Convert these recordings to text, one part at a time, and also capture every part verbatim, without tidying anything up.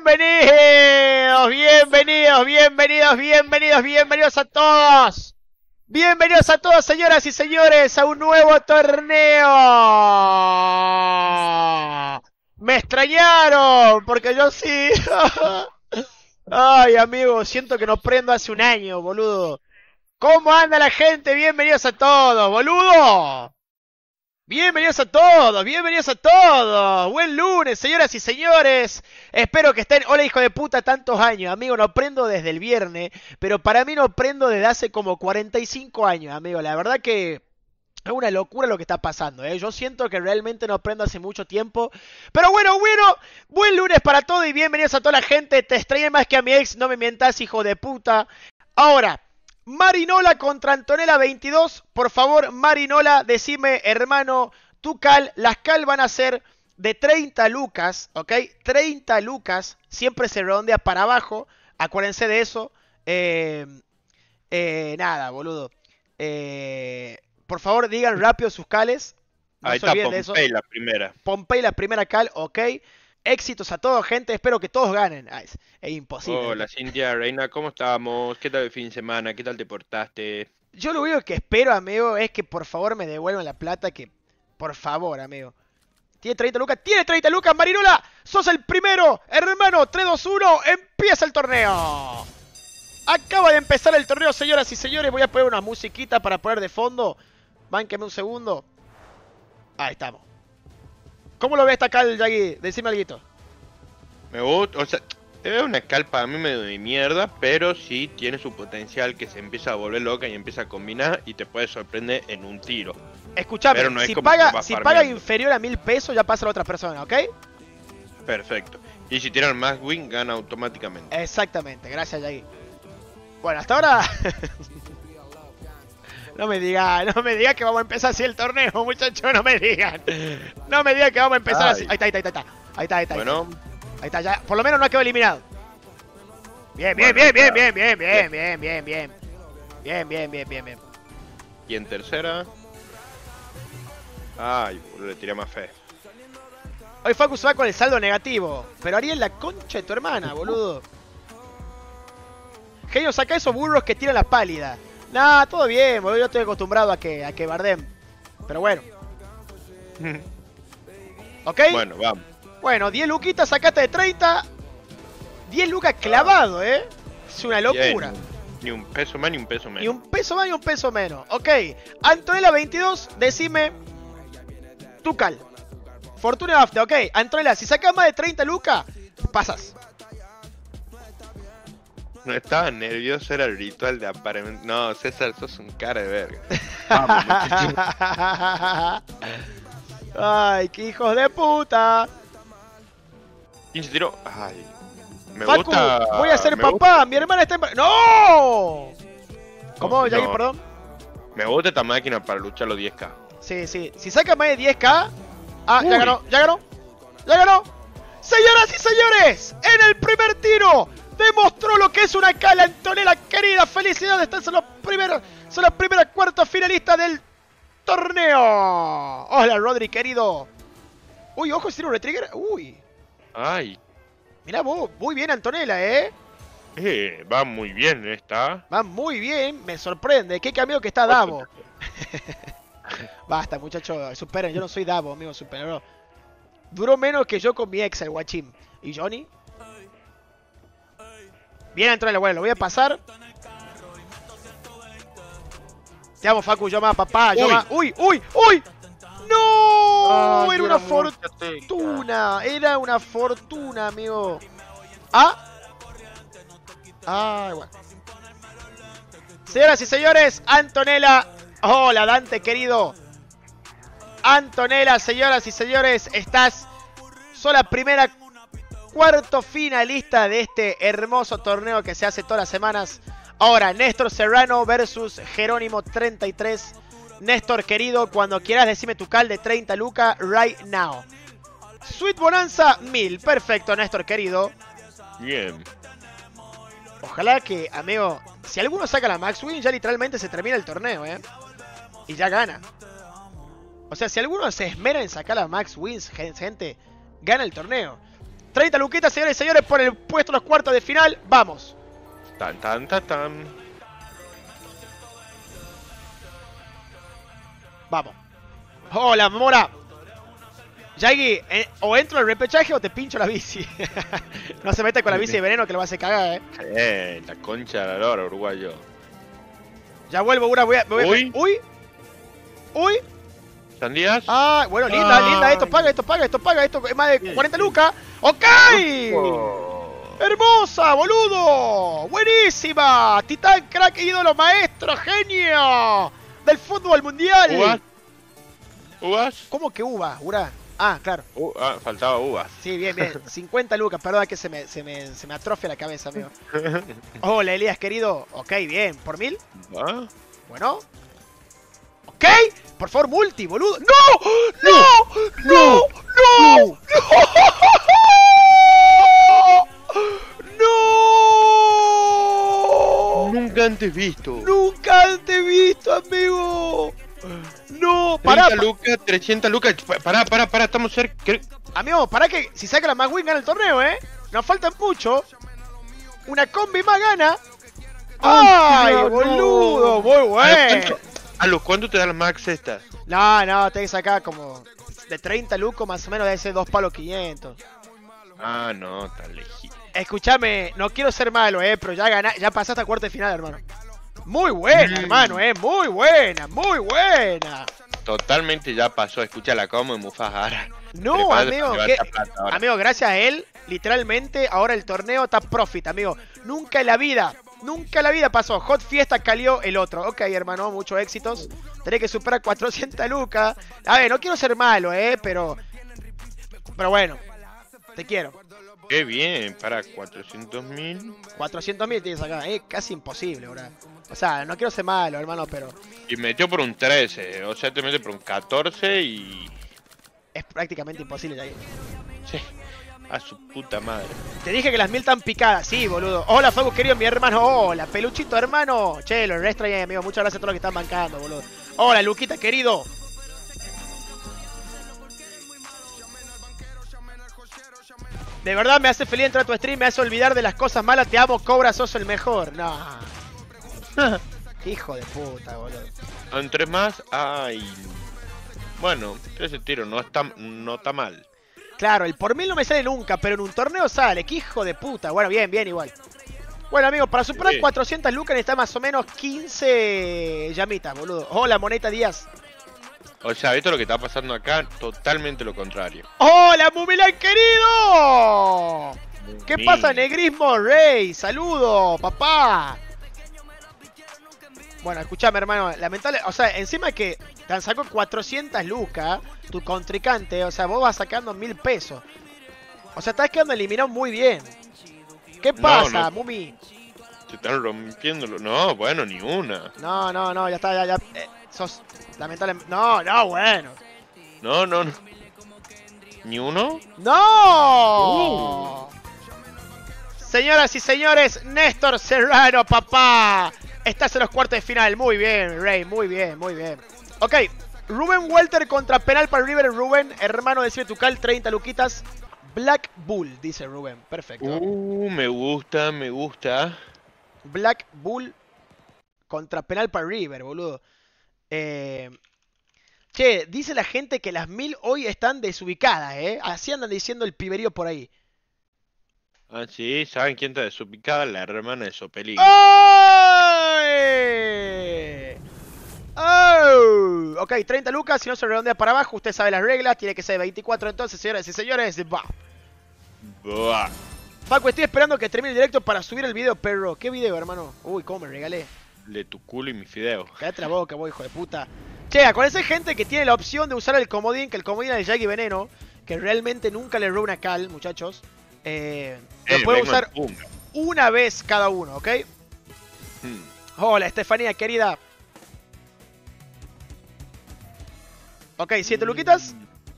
Bienvenidos, bienvenidos, bienvenidos, bienvenidos, bienvenidos a todos. Bienvenidos a todos, señoras y señores, a un nuevo torneo. Me extrañaron, porque yo sí. Ay, amigo, siento que no prendo hace un año, boludo. ¿Cómo anda la gente? Bienvenidos a todos, boludo. Bienvenidos a todos, bienvenidos a todos. Buen lunes, señoras y señores. Espero que estén... Hola, hijo de puta, tantos años. Amigo, no prendo desde el viernes, pero para mí no prendo desde hace como cuarenta y cinco años, amigo. La verdad que es una locura lo que está pasando, ¿eh? Yo siento que realmente no prendo hace mucho tiempo. Pero bueno, bueno, buen lunes para todos y bienvenidos a toda la gente. Te extrañé más que a mi ex, no me mientas, hijo de puta. Ahora... Marinola contra Antonella veintidós. Por favor, Marinola, decime, hermano, tu cal. Las cal van a ser de treinta lucas, ¿ok? treinta lucas. Siempre se redondea para abajo. Acuérdense de eso. Eh, eh, nada, boludo. Eh, por favor, digan rápido sus cales. No Ahí está Pompey, la primera. Pompey, la primera cal, ¿ok? Éxitos a todos, gente. Espero que todos ganen. Ah, es, es imposible. Hola, Cintia, Reina, ¿cómo estamos? ¿Qué tal el fin de semana? ¿Qué tal te portaste? Yo lo único que espero, amigo, es que por favor me devuelvan la plata. Que, por favor, amigo. ¿Tiene treinta lucas? ¡Tiene treinta lucas, Marinola! ¡Sos el primero! Hermano, tres, dos, uno. ¡Empieza el torneo! Acaba de empezar el torneo, señoras y señores. Voy a poner una musiquita para poner de fondo. Bánqueme un segundo. Ahí estamos. ¿Cómo lo ves esta cal, Yagi? Decime alguito. Me gusta, o sea, es una cal para mí medio de mierda, pero sí tiene su potencial que se empieza a volver loca y empieza a combinar y te puede sorprender en un tiro. Escuchame, no si, paga, si paga inferior a mil pesos ya pasa a la otra persona, ¿ok? Perfecto. Y si tiran más win, gana automáticamente. Exactamente, gracias, Yagi. Bueno, hasta ahora... No me digan, no me digan que vamos a empezar así el torneo, muchachos, no me digan. No me digan que vamos a empezar Ay. así. Ahí está, ahí está, ahí está. Ahí está, ahí está. Bueno. Ahí está, ya. Por lo menos no ha quedado eliminado. Bien, bien, bueno, bien, bien, bien, bien, bien, bien, bien, bien. Bien, bien, bien, bien, bien. Y en tercera. Ay, le tiré más fe. Hoy Facu se va con el saldo negativo. Pero Ariel, la concha de tu hermana, boludo. Genio, saca esos burros que tiran la pálida. Nah, todo bien, boludo. Yo estoy acostumbrado a que, a que bardem. Pero bueno. ¿Ok? Bueno, vamos. Bueno, diez luquitas, sacaste de treinta. diez lucas clavado, ¿eh? Es una locura. Bien. Ni un peso más ni un peso menos. Ni un peso más ni un peso menos. Ok. Antonella veintidós, decime tu cal. Fortuna After, ok. Antonella, si sacas más de treinta lucas, pasas. No estaba nervioso, era el ritual de apareamiento. No, César, sos un cara de verga. Vamos, ay, qué hijos de puta. ¿Quién se tiró? Ay, me Facu, gusta. Voy a ser papá, gusta. Mi hermana está en... ¡No! ¿Cómo, no, Yagi, no. perdón? Me gusta esta máquina para luchar los diez K. Sí, sí. Si saca más de diez K... Ah, Uy. ya ganó, ya ganó. Ya ganó. Señoras y señores, en el primer tiro... Demostró lo que es una cala, Antonella, querida. Felicidades, están son los primeros, son las primeras cuartos finalistas del torneo. Hola, Rodri, querido. Uy, ojo, si tiene un retrigger. Uy. Ay. Mirá vos, muy bien, Antonella, ¿eh? Eh, va muy bien esta. Va muy bien, me sorprende. Qué cambio que está Davo. Basta, muchachos, superen. Yo no soy Davo, amigo, superó. Duró menos que yo con mi ex, el guachín. ¿Y Johnny? Bien, Antonella, bueno, lo voy a pasar. Te amo, Facu, yo más papá, yo Uy. más... ¡Uy, uy, uy! ¡No! Ay, era una era fortuna, era una fortuna, amigo. ¿Ah? Ah, bueno. Señoras y señores, Antonella. Hola, Dante, querido. Antonella, señoras y señores, estás... Sos la primera... Cuarto finalista de este hermoso torneo que se hace todas las semanas. Ahora, Néstor Serrano versus Jerónimo treinta y tres. Néstor, querido, cuando quieras decime tu cal de treinta lucas right now. Sweet Bonanza, mil. Perfecto, Néstor, querido. Bien. Ojalá que, amigo, si alguno saca la Max Win, ya literalmente se termina el torneo, ¿eh? Y ya gana. O sea, si alguno se esmera en sacar la Max Wins, gente, gana el torneo. treinta luquitas, señores y señores, por el puesto en los cuartos de final. Vamos. Tan, tan, tan, tan. Vamos. Hola, Mora. Yagi, eh, o entro al repechaje o te pincho la bici. No se mete con la bici de veneno que lo va a hacer cagar, eh. Eh, la concha de la lora, uruguayo. Ya vuelvo, una voy a... Me voy a... Uy. Uy. Uy. ¿Sandías? Ah, bueno, linda, Ay. linda. Esto paga, esto paga, esto paga. Esto es más de cuarenta lucas. ¡Ok! Oh. ¡Hermosa, boludo! ¡Buenísima! Titán, crack, ídolo, maestro, genio del fútbol mundial. ¿Uvas? ¿Uvas? ¿Cómo que uva, Ura? Ah, claro. Uh, ah, faltaba uvas. Sí, bien, bien. cincuenta lucas, perdón que se me, se me, se me atrofia la cabeza, amigo. Hola, Elías, querido. Ok, bien. ¿Por mil? ¿Ah? Bueno. Ok. Por favor, multi, boludo. ¡No! ¡No! ¡No! ¡No! ¡No! Nunca antes visto. ¡Nunca antes visto, amigo! ¡No! ¡Pará! treinta lucas, trescientas lucas. Pa- Pará, pará, pará, estamos cerca. ¿Qué? Amigo, pará que si saca la más win gana el torneo, ¿eh? Nos faltan mucho. Una combi más gana. ¡Ay, no, boludo! no. Muy ¿A los bueno. cuánto- ¿A los cuánto te da la max esta? No, no, tenés que sacar como de treinta lucos más o menos de ese dos palos quinientos. Ah, no, está lejísimo. Escuchame, no quiero ser malo, eh, pero ya ganá, ya pasaste a cuarto de final, hermano. Muy buena, Mm. hermano, eh, muy buena, muy buena. Totalmente ya pasó. Escúchala como en Mufajara. No, Prepárate amigo, para que, llevar esta plata ahora. amigo, gracias a él, literalmente ahora el torneo está profit, amigo. Nunca en la vida, nunca en la vida pasó. Hot Fiesta calió el otro. Ok, hermano, muchos éxitos. Tenés que superar cuatrocientas lucas. A ver, no quiero ser malo, eh, pero... Pero bueno, te quiero. Qué bien, para cuatrocientos mil. cuatrocientos mil tienes acá, eh, casi imposible, ahora. O sea, no quiero ser malo, hermano, pero Y metió por un trece. O sea, te mete por un catorce y. es prácticamente imposible, ya. Sí, a su puta madre. Te dije que las mil están picadas, sí, boludo. Hola, Fabu, querido, mi hermano. Hola, Peluchito, hermano. Che, lo re extrañé, amigo. Muchas gracias a todos los que están bancando, boludo. Hola, Luquita, querido. De verdad me hace feliz entrar a tu stream, me hace olvidar de las cosas malas. Te amo, Cobra, sos el mejor. No. Hijo de puta, boludo. En tres más, ay. Bueno, ese tiro no está, no está mal. Claro, el por mil no me sale nunca, pero en un torneo sale. ¡Qué hijo de puta! Bueno, bien, bien, igual. Bueno, amigos, para superar Sí. cuatrocientas lucas necesita más o menos quince llamitas, boludo. Hola, Moneta Díaz. O sea, esto es lo que está pasando acá, totalmente lo contrario. ¡Hola, Mumilán querido! ¿Qué Mumil. pasa, Negrismo Rey? ¡Saludo, papá! Bueno, escuchame, hermano, lamentable, o sea, encima que te sacó cuatrocientas lucas, tu contrincante, o sea, vos vas sacando mil pesos. O sea, estás quedando eliminado muy bien. ¿Qué No, pasa, no. Mumi? Se están rompiendo. lo- No, bueno, ni una. No, no, no, ya está, ya, ya. eh, sos lamentable. No, no, bueno. No, no, no. ¿Ni uno? ¡No! Señoras y señores, Néstor Serrano, papá. Estás en los cuartos de final. Muy bien, Rey, muy bien, muy bien. Ok, Rubén Walter contra penal para River. Rubén, hermano de Tucal, treinta luquitas. Black Bull, dice Rubén. Perfecto. Uh, me gusta, me gusta. Black Bull contra penal para River, boludo. Eh... Che, dice la gente que las mil hoy están desubicadas, ¿eh? Así andan diciendo el piberío por ahí. Ah, sí, ¿saben quién está desubicada? La hermana de Sopelín. ¡Ay! ¡Oh! Ok, treinta lucas, si no se redondea para abajo, usted sabe las reglas, tiene que ser veinticuatro entonces, señoras y señores, va. Buah. Facu, estoy esperando que termine el directo para subir el video, perro. ¿Qué video, hermano? Uy, cómo me regalé. De tu culo y mi fideo. Cállate la boca, vos, hijo de puta. Che, acuérdense, gente, que tiene la opción de usar el comodín, que el comodín es el Yagi Veneno, que realmente nunca le roba una cal, muchachos. Eh, lo Eh, puede vengo usar en punga. una vez cada uno, ¿ok? Hmm. Hola, Estefanía, querida. Ok, siete luquitas.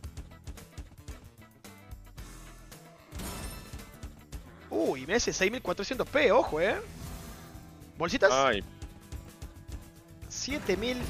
Uy, me hace seis mil cuatrocientos p, ojo, eh. Bolsitas. Ay, siete mil.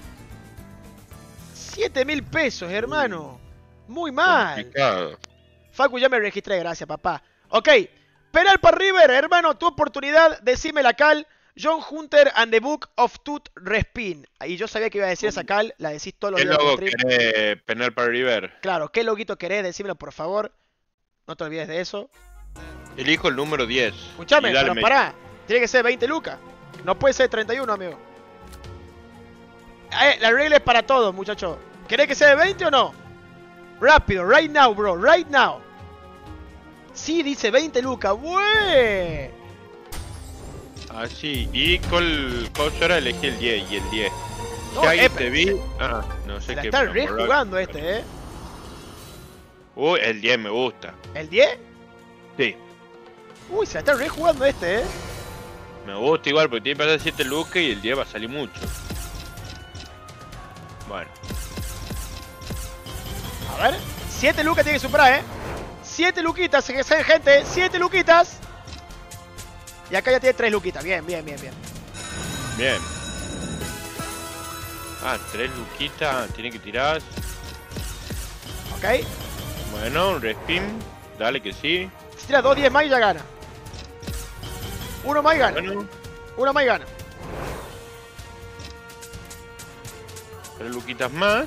siete mil pesos, hermano. Muy mal. complicado. Facu, ya me registré, gracias, papá. Ok, penal para River, hermano, tu oportunidad, decime la cal. John Hunter and the Book of Tooth Respin. Y yo sabía que iba a decir esa cal, la decís todos los ¿Qué días del logo stream. querés penal para River? Claro, ¿qué loguito querés? Decímelo, por favor. No te olvides de eso. Elijo el número diez. Escuchame, Y dale pero me- pará. Tiene que ser veinte lucas. No puede ser treinta y uno, amigo. Eh, la regla es para todos, muchachos. ¿Querés que sea de veinte o no? Rápido, right now, bro, right now. Sí, dice veinte lucas, wey. Así, y con el coso elegí el diez y el diez. No, si alguien eh, te vi. Ah, no Se sé la qué. está pero por rejugando ahora- este, eh. Uy, el diez me gusta. ¿El diez? Sí, Uy, se la está rejugando este, eh. me gusta igual porque tiene que pasar siete lucas y el diez va a salir mucho. Bueno, A ver, siete lucas tiene que superar, eh. siete luquitas, que sean gente, siete luquitas. Y acá ya tiene tres luquitas, bien, bien, bien, bien. bien. Ah, tres luquitas, tiene que tirar. Ok. Bueno, un respin. Dale que sí. Si tira dos diez más y ya gana. Uno más y gana. Bueno, Uno más y gana. tres luquitas más.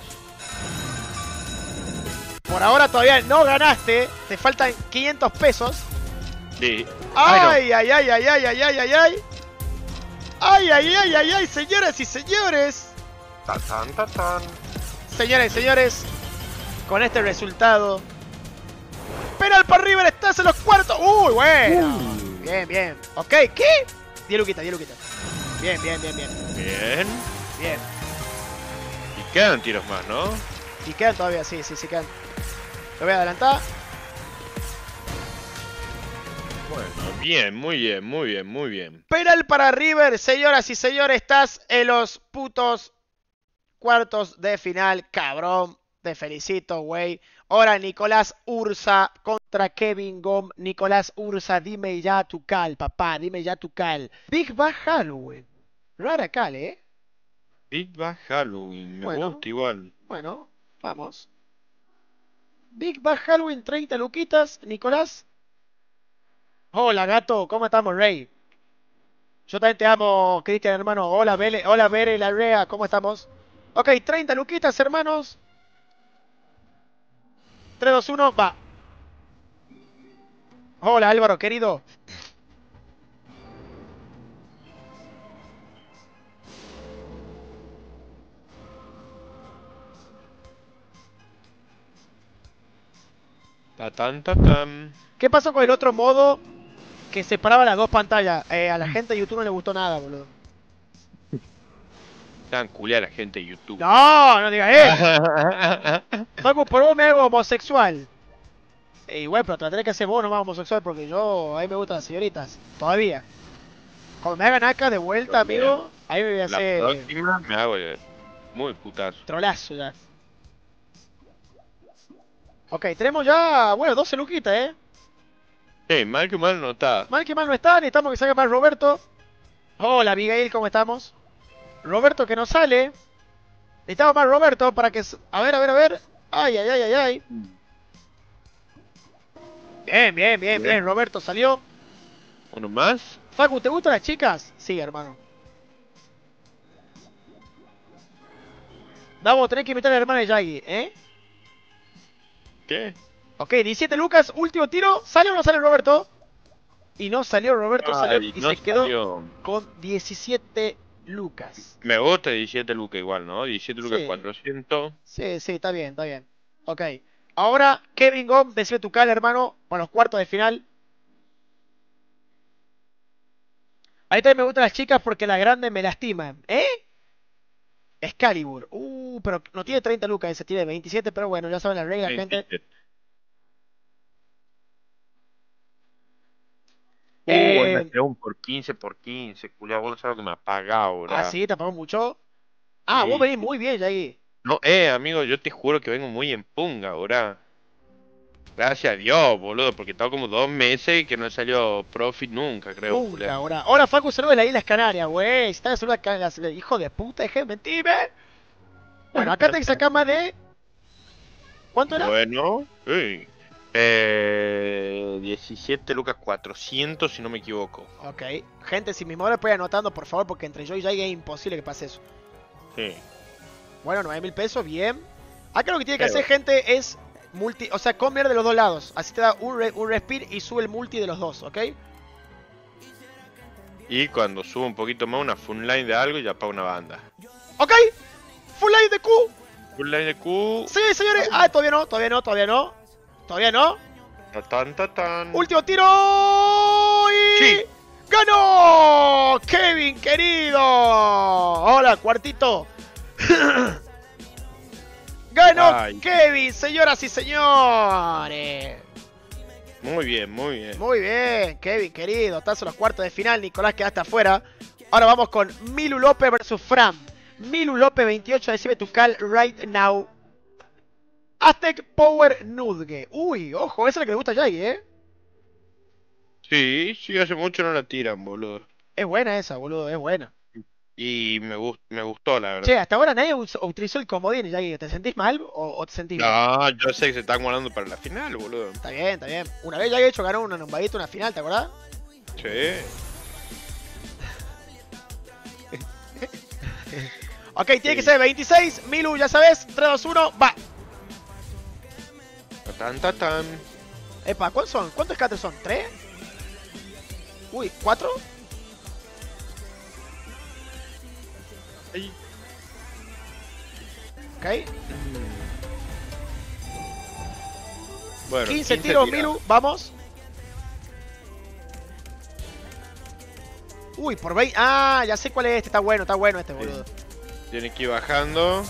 Por ahora todavía no ganaste. Te faltan quinientos pesos. Sí. Ay, Ay, ay, ay, ay, ay, ay, ay, ay, ay. Ay, ay, ay, ay, ay, señoras y señores. no. Tatán, tatán. Señoras y señores, con este resultado, penal para River, estás en los cuartos. Uy, bueno. Bien, bien. Ok, ¿qué? diez luquitas, diez luquitas. Bien, bien, bien, bien. Bien. Bien. Y quedan tiros más, ¿no? Y quedan todavía, sí, sí, sí quedan. Lo voy a adelantar. Bueno, bien, muy bien, muy bien, muy bien. Penal para River, señoras y señores, estás en los putos cuartos de final, cabrón. Te felicito, güey. Ahora Nicolás Ursa contra Kevin Gom. Nicolás Ursa, dime ya tu cal, papá, dime ya tu cal. Big Bang Halloween. Rara cal, ¿eh? Big Bang Halloween, me Bueno. gusta igual. Bueno, vamos. Big Bang Halloween, treinta luquitas, Nicolás. Hola, gato, ¿cómo estamos, Rey? Yo también te amo, Cristian, hermano. Hola, Bele, hola, Bere, Larrea, ¿cómo estamos? Ok, treinta luquitas, hermanos. tres, dos, uno, va. Hola, Álvaro, querido. Tatán, tatán. ¿Qué pasó con el otro modo que separaba las dos pantallas? Eh, a la gente de YouTube no le gustó nada, boludo. Tan culé a la gente de YouTube. No, no digas eso. Facu, por vos me hago homosexual. E igual, pero te la tenés que hacer vos nomás homosexual porque yo, a mí me gustan las señoritas. Todavía. Cuando me hagan acá de vuelta, amigo, ahí me voy a La hacer próxima me hago de- muy putazo. trolazo ya. Ok, tenemos ya, bueno, doce luquitas, eh. Sí, mal que mal no está. Mal que mal no está, necesitamos que salga más Roberto. Hola, Abigail, ¿cómo estamos? Roberto que no sale. Necesitamos más Roberto para que... s- A ver, a ver, a ver. Ay, ay, ay, ay, ay. Bien, bien, bien, bien. Roberto salió. ¿Uno más? Facu, ¿te gustan las chicas? Sí, hermano. Vamos, tenés que invitar a la hermana de Yagi, ¿eh? ¿Qué? Ok, diecisiete lucas, último tiro. ¿Sale o no sale Roberto? Y no salió Roberto, salió Ay, y no se quedó salió. con diecisiete lucas. Me gusta diecisiete lucas igual, ¿no? diecisiete lucas Sí. cuatrocientos. Sí, sí, está bien, está bien. Ok. Ahora, Kevin Gom, decime tu cal, hermano, para los cuartos de final. Ahí también me gustan las chicas porque las grandes me lastiman. ¿Eh? Excalibur. Uh, pero no tiene treinta lucas, ese tiene veintisiete, pero bueno, ya saben la regla, gente. veintisiete. Eh, Uh, me pegó un por quince por quince, culiao, vos sabés que me ha pagado, bro. ah, sí, te apagó mucho. Ah, Sí, vos venís sí. muy bien, Yagi. No, eh, amigo, yo te juro que vengo muy en punga, bro. Gracias a Dios, boludo, porque estaba como dos meses que no salió profit nunca, creo, Nunca, culiao. ahora. Ahora Facu se de las Islas Canarias, güey. Si estás en las Canarias, hijo de puta, deje de mentirme. Bueno, acá te que sacar más de... ¿Cuánto era? Bueno, sí. Eh, diecisiete lucas cuatrocientos, si no me equivoco. Ok. Gente, si mis móviles pueden anotando, por favor, porque entre yo y Jay es imposible que pase eso. Sí. Bueno, nueve mil pesos, bien. Acá lo que tiene que Pero- hacer, gente, es multi... O sea, comer de los dos lados. Así te da un, re- un respin y sube el multi de los dos, ¿ok? Y cuando subo un poquito más, una full line de algo y ya para una banda. ¿Ok? Full line de Q. Full line de Q. Sí, señores. Ah, todavía no, todavía no, todavía no. Todavía no. Ta tan, ta tan. Último tiro. Y... Sí. ¡Ganó! ¡Kevin, querido! Hola, cuartito. ¡Ganó Ay. Kevin, señoras y señores! Muy bien, muy bien. Muy bien, Kevin, querido. Estás en los cuartos de final. Nicolás, quedaste afuera. Ahora vamos con Milu López versus Fran. Milu López veintiocho, decime tu cal right now. Aztec Power Nudge. Uy, ojo, esa es la que le gusta a Jay, ¿eh? Sí, sí, hace mucho no la tiran, boludo. Es buena esa, boludo, es buena. Y me, gust- me gustó, la verdad. Che, hasta ahora nadie us- utilizó el comodín, Jay. ¿Te sentís mal o, o te sentís bien? No, yo sé que se están guardando para la final, boludo. Está bien, está bien. Una vez Jay hecho ganó una numbadita, una final, ¿te acordás? Sí. Ok, tiene Sí. que ser veintiséis. Milu, ya sabes. tres, dos, uno, va. Ta tan, ta tan. Epa, ¿cuántos son? ¿Cuántos scatters son? ¿Tres? Uy, ¿cuatro? Ay. Ok. Bueno, quince tiros, tira. Milu. Vamos. Uy, por veinte. Ah, ya sé cuál es este. Está bueno, está bueno este, boludo. Tiene que ir bajando.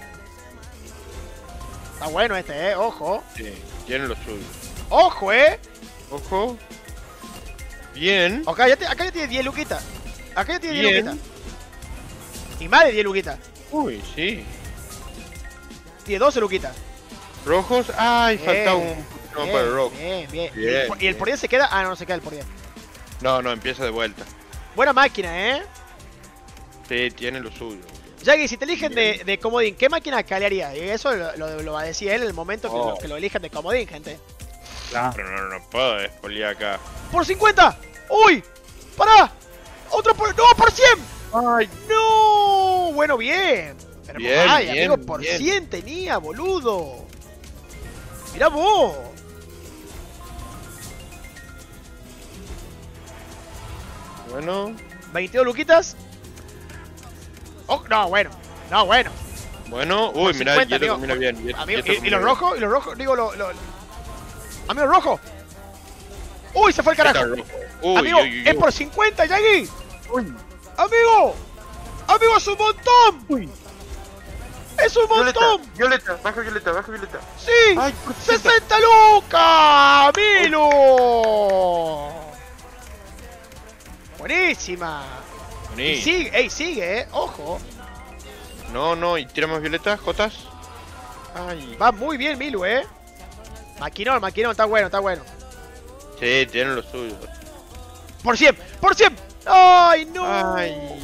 Está bueno este, eh. Ojo. Sí, tiene lo suyo. Ojo, eh. Ojo. Bien. Acá ya, te- acá ya tiene diez luquitas. Acá ya tiene diez Bien. luquitas. Y más de diez luquitas. Uy, sí. Tiene doce luquitas. Rojos. Ay, Bien, faltaba un poquito más Bien, para el rojo. bien, bien. ¿Y Bien, el, por- y el bien. por diez se queda? Ah, no, no se queda el por diez. No, no, empieza de vuelta. Buena máquina, eh. Sí, tiene lo suyo. Jaggy, si te eligen de, de comodín, ¿qué máquina calearía? Y eso lo, lo- lo va a decir él en el momento que, Oh. lo, que lo elijan de comodín, gente. Pero no, no puedo despoliar acá. ¡Por cincuenta! ¡Uy! ¡Pará! ¡Otro por... ¡No, por cien! Ay. ¡No! Bueno, bien. Pero, Bien, ay, bien, amigo, por bien. cien tenía, boludo. Mirá vos. Bueno. veintidós luquitas. Oh, no, bueno. No, bueno. Bueno. Por Uy, mirá, el cincuenta, hierro amigo. combina bien. hierro- Amigo, hierro ¿y, y combina los bien. rojos? ¿Y los rojos? Digo, lo, lo... Amigo, rojo. ¡Uy, se fue el carajo! Está rojo. Uy, Amigo, uy, uy, es uy. por cincuenta, Yagi. Uy. Amigo. Amigo, es un montón. Uy. Es un Violeta, montón. Violeta, baja Violeta, baja Violeta. Sí. Ay, por sesenta. ¡sesenta lucas! ¡Milu! Buenísima. Y Vení. sigue, ey, sigue, eh. Ojo. No, no, y tira más Violeta, Jotas. Ay. Va muy bien, Milu, eh. Maquinón, maquinón, está bueno, está bueno. Sí, tienen lo suyo. Por cien, por cien. ¡Ay, no! Ay.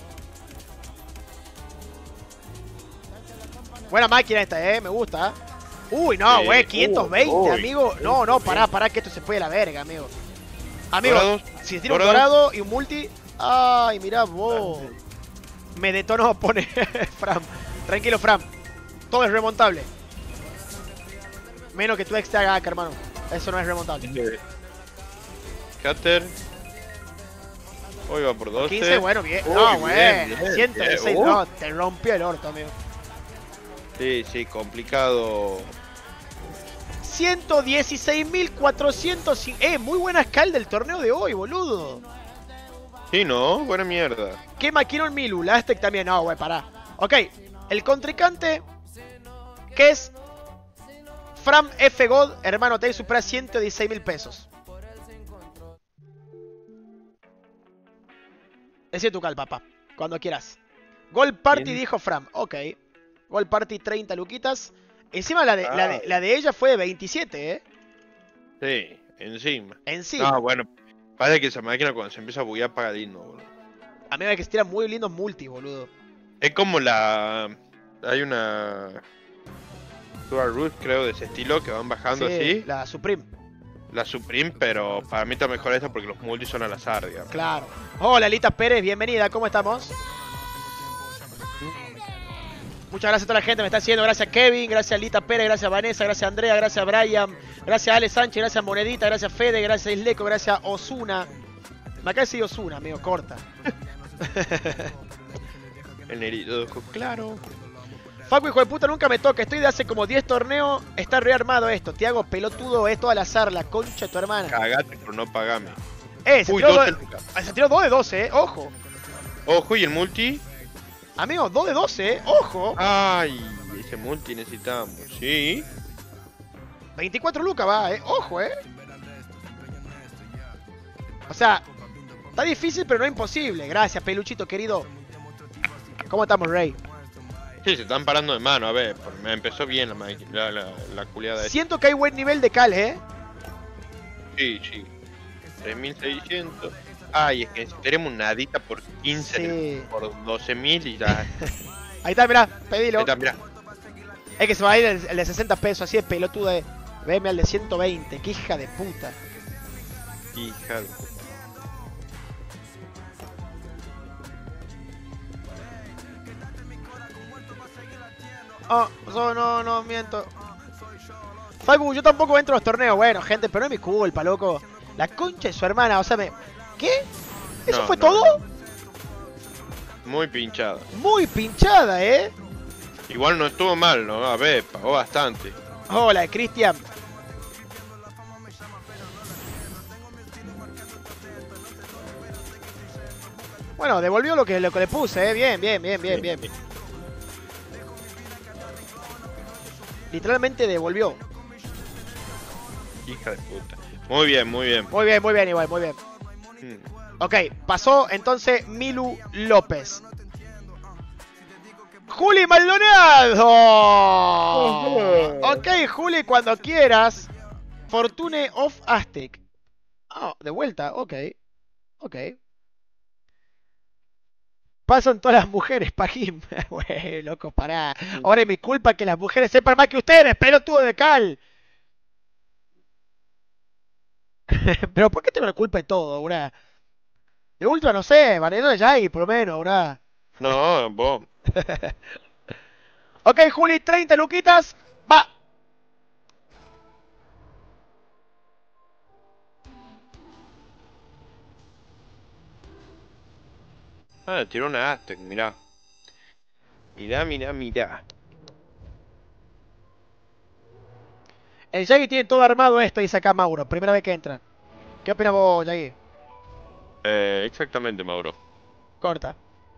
Buena máquina esta, eh. Me gusta. Uy, no, Sí. güey. quinientos veinte, Uy, amigo. uy, No, no, uy. pará, pará, que esto se fue a la verga, amigo. Amigo, Dorados, si tira un dorados. dorado y un multi. Ay, mirá vos. Me detonó, pone Fram. Tranquilo, Fram. Todo es remontable. Menos que tu ex te haga acá, hermano. Eso no es remontable. Cutter. Hoy va por doce. quince, bueno, bien. Uy, No, bien, güey. bien, ciento dieciséis, bien. no, te rompió el orto, amigo. Sí, sí, complicado. ciento dieciséis mil cuatrocientos. Eh, muy buena escala del torneo de hoy, boludo. Sí, ¿no? Buena mierda. ¿Qué maquinó el Milu? La Aztec también. No, güey, pará. Ok, el contrincante, que es Fram F God, hermano, te supera ciento dieciséis mil pesos. Ese es tu cal, papá. Cuando quieras. Gold Party, Bien. dijo Fram. Ok. Gold Party, treinta luquitas. Encima la de, Ah. la de, la de ella fue de veintisiete, ¿eh? Sí, encima. Encima. Ah, bueno. Parece que esa máquina cuando se empieza a buguear paga lindo, boludo. A mí me que se tiran muy lindos multi, boludo. Es como la... Hay una... Tour Rush, creo, de ese estilo, que van bajando Sí, así. la Supreme. La Supreme, pero para mí está mejor esta porque los multis son al azar, digamos. Claro. Hola, Lita Pérez, bienvenida, ¿cómo estamos? Muchas gracias a toda la gente que me está haciendo. Gracias Kevin, gracias Lita Pérez, gracias Vanessa, gracias Andrea, gracias Brian, gracias Ale Sánchez, gracias Monedita, gracias Fede, gracias Isleco, gracias Osuna. Me acaba de decir Osuna, amigo, corta. El nerito de ojo claro. Facu, hijo de puta, nunca me toca. Estoy de hace como diez torneos. Está rearmado esto. Tiago, pelotudo, es todo al azar. La concha de tu hermana. Cagate por no pagarme. Eh, se Uy, tiró doce dos lucas. se tiró dos de doce, eh. Ojo. Ojo, y el multi. Amigo, dos de doce, eh. Ojo. Ay, ese multi necesitamos. Sí. veinticuatro lucas va, eh. Ojo, eh. O sea, está difícil, pero no imposible. Gracias, peluchito querido. ¿Cómo estamos, Rey? Sí, se están parando de mano. A ver, por- me empezó bien la, ma- la, la, la culiada esta. Siento que hay buen nivel de cal, eh. Sí, sí. tres mil seiscientos. Ay, es que necesitaremos una nadita por quince, Sí. por doce mil y ya. Ahí está, mirá, pedilo. Ahí está, mirá. Es que se va a ir el, el de sesenta pesos, así de pelotudo, eh. Veme al de ciento veinte, qué hija de puta. Hija de... Oh, so- no, no, miento. Facu, yo tampoco entro a los torneos. Bueno, gente, pero no es mi culpa, loco. La concha de su hermana, o sea, me... ¿Qué? ¿Eso No, fue no. todo? Muy pinchada. Muy pinchada, ¿eh? Igual no estuvo mal, ¿no? A ver, pagó bastante. Hola, Cristian. Bueno, devolvió lo que, lo que le puse, ¿eh? Bien, bien, bien, bien, bien. Literalmente devolvió. Hija de puta. Muy bien, muy bien. Muy bien, muy bien, igual, muy bien. Hmm. Ok, pasó entonces Milu López. Juli Maldonado. Ok, Juli, cuando quieras. Fortune of Aztec. Ah, de vuelta, ok. Ok. Pasan todas las mujeres, Pajim. Güey, loco, pará. Ahora es mi culpa que las mujeres sepan más que ustedes, pelotudo de cal. Pero ¿por qué tengo la culpa de todo, bra? De última, no sé, Mariano de Yagi, por lo menos, bra. No, vos. Ok, Juli, treinta luquitas. Va. Ah, tiró una Aztec, mirá. Mirá, mirá, mirá. El Yagi tiene todo armado esto, dice acá Mauro. Primera vez que entra. ¿Qué opinas vos, Yagi? Eh, exactamente, Mauro. Corta.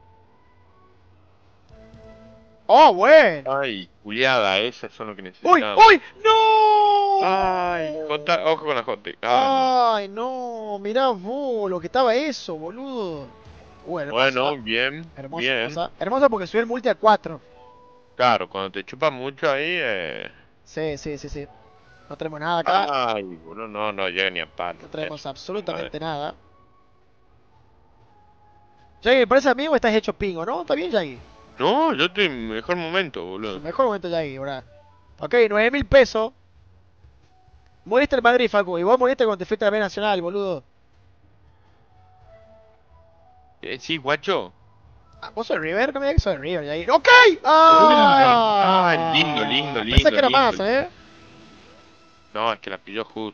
Oh, bueno. Ay, culiada, esas son lo que ¡Uy! necesitamos. ¡Uy! ¡No! Ay, Jota- ojo con la J. Ah, Ay, no. Mirá vos lo que estaba eso, boludo. Uh, hermosa. bueno, bien, Hermosa, bien. hermosa. Hermosa porque subió el multi a cuatro. Claro, cuando te chupa mucho ahí, eh... Sí, sí, sí, sí. No tenemos nada acá. Ay, boludo, no, no llega ni a palo. No tenemos Eso. absolutamente nada. Yagi, ¿parece a mí o estás hecho pingo? ¿No? ¿Está bien, Yagi? No, yo estoy en mejor momento, Su boludo. mejor momento, Yagi, ¿verdad? Ok, nueve mil pesos. Moriste en Madrid, Facu. Y vos moriste cuando te fuiste a la B Nacional, boludo. Eh, sí, guacho. Ah, ¿vos sos de River? No me digas que sos de River, Yagi. ¡Ok! ¡Ah! Ah, lindo, lindo, lindo. Pensé que era lindo. más, ¿eh? No, es que la pilló justo.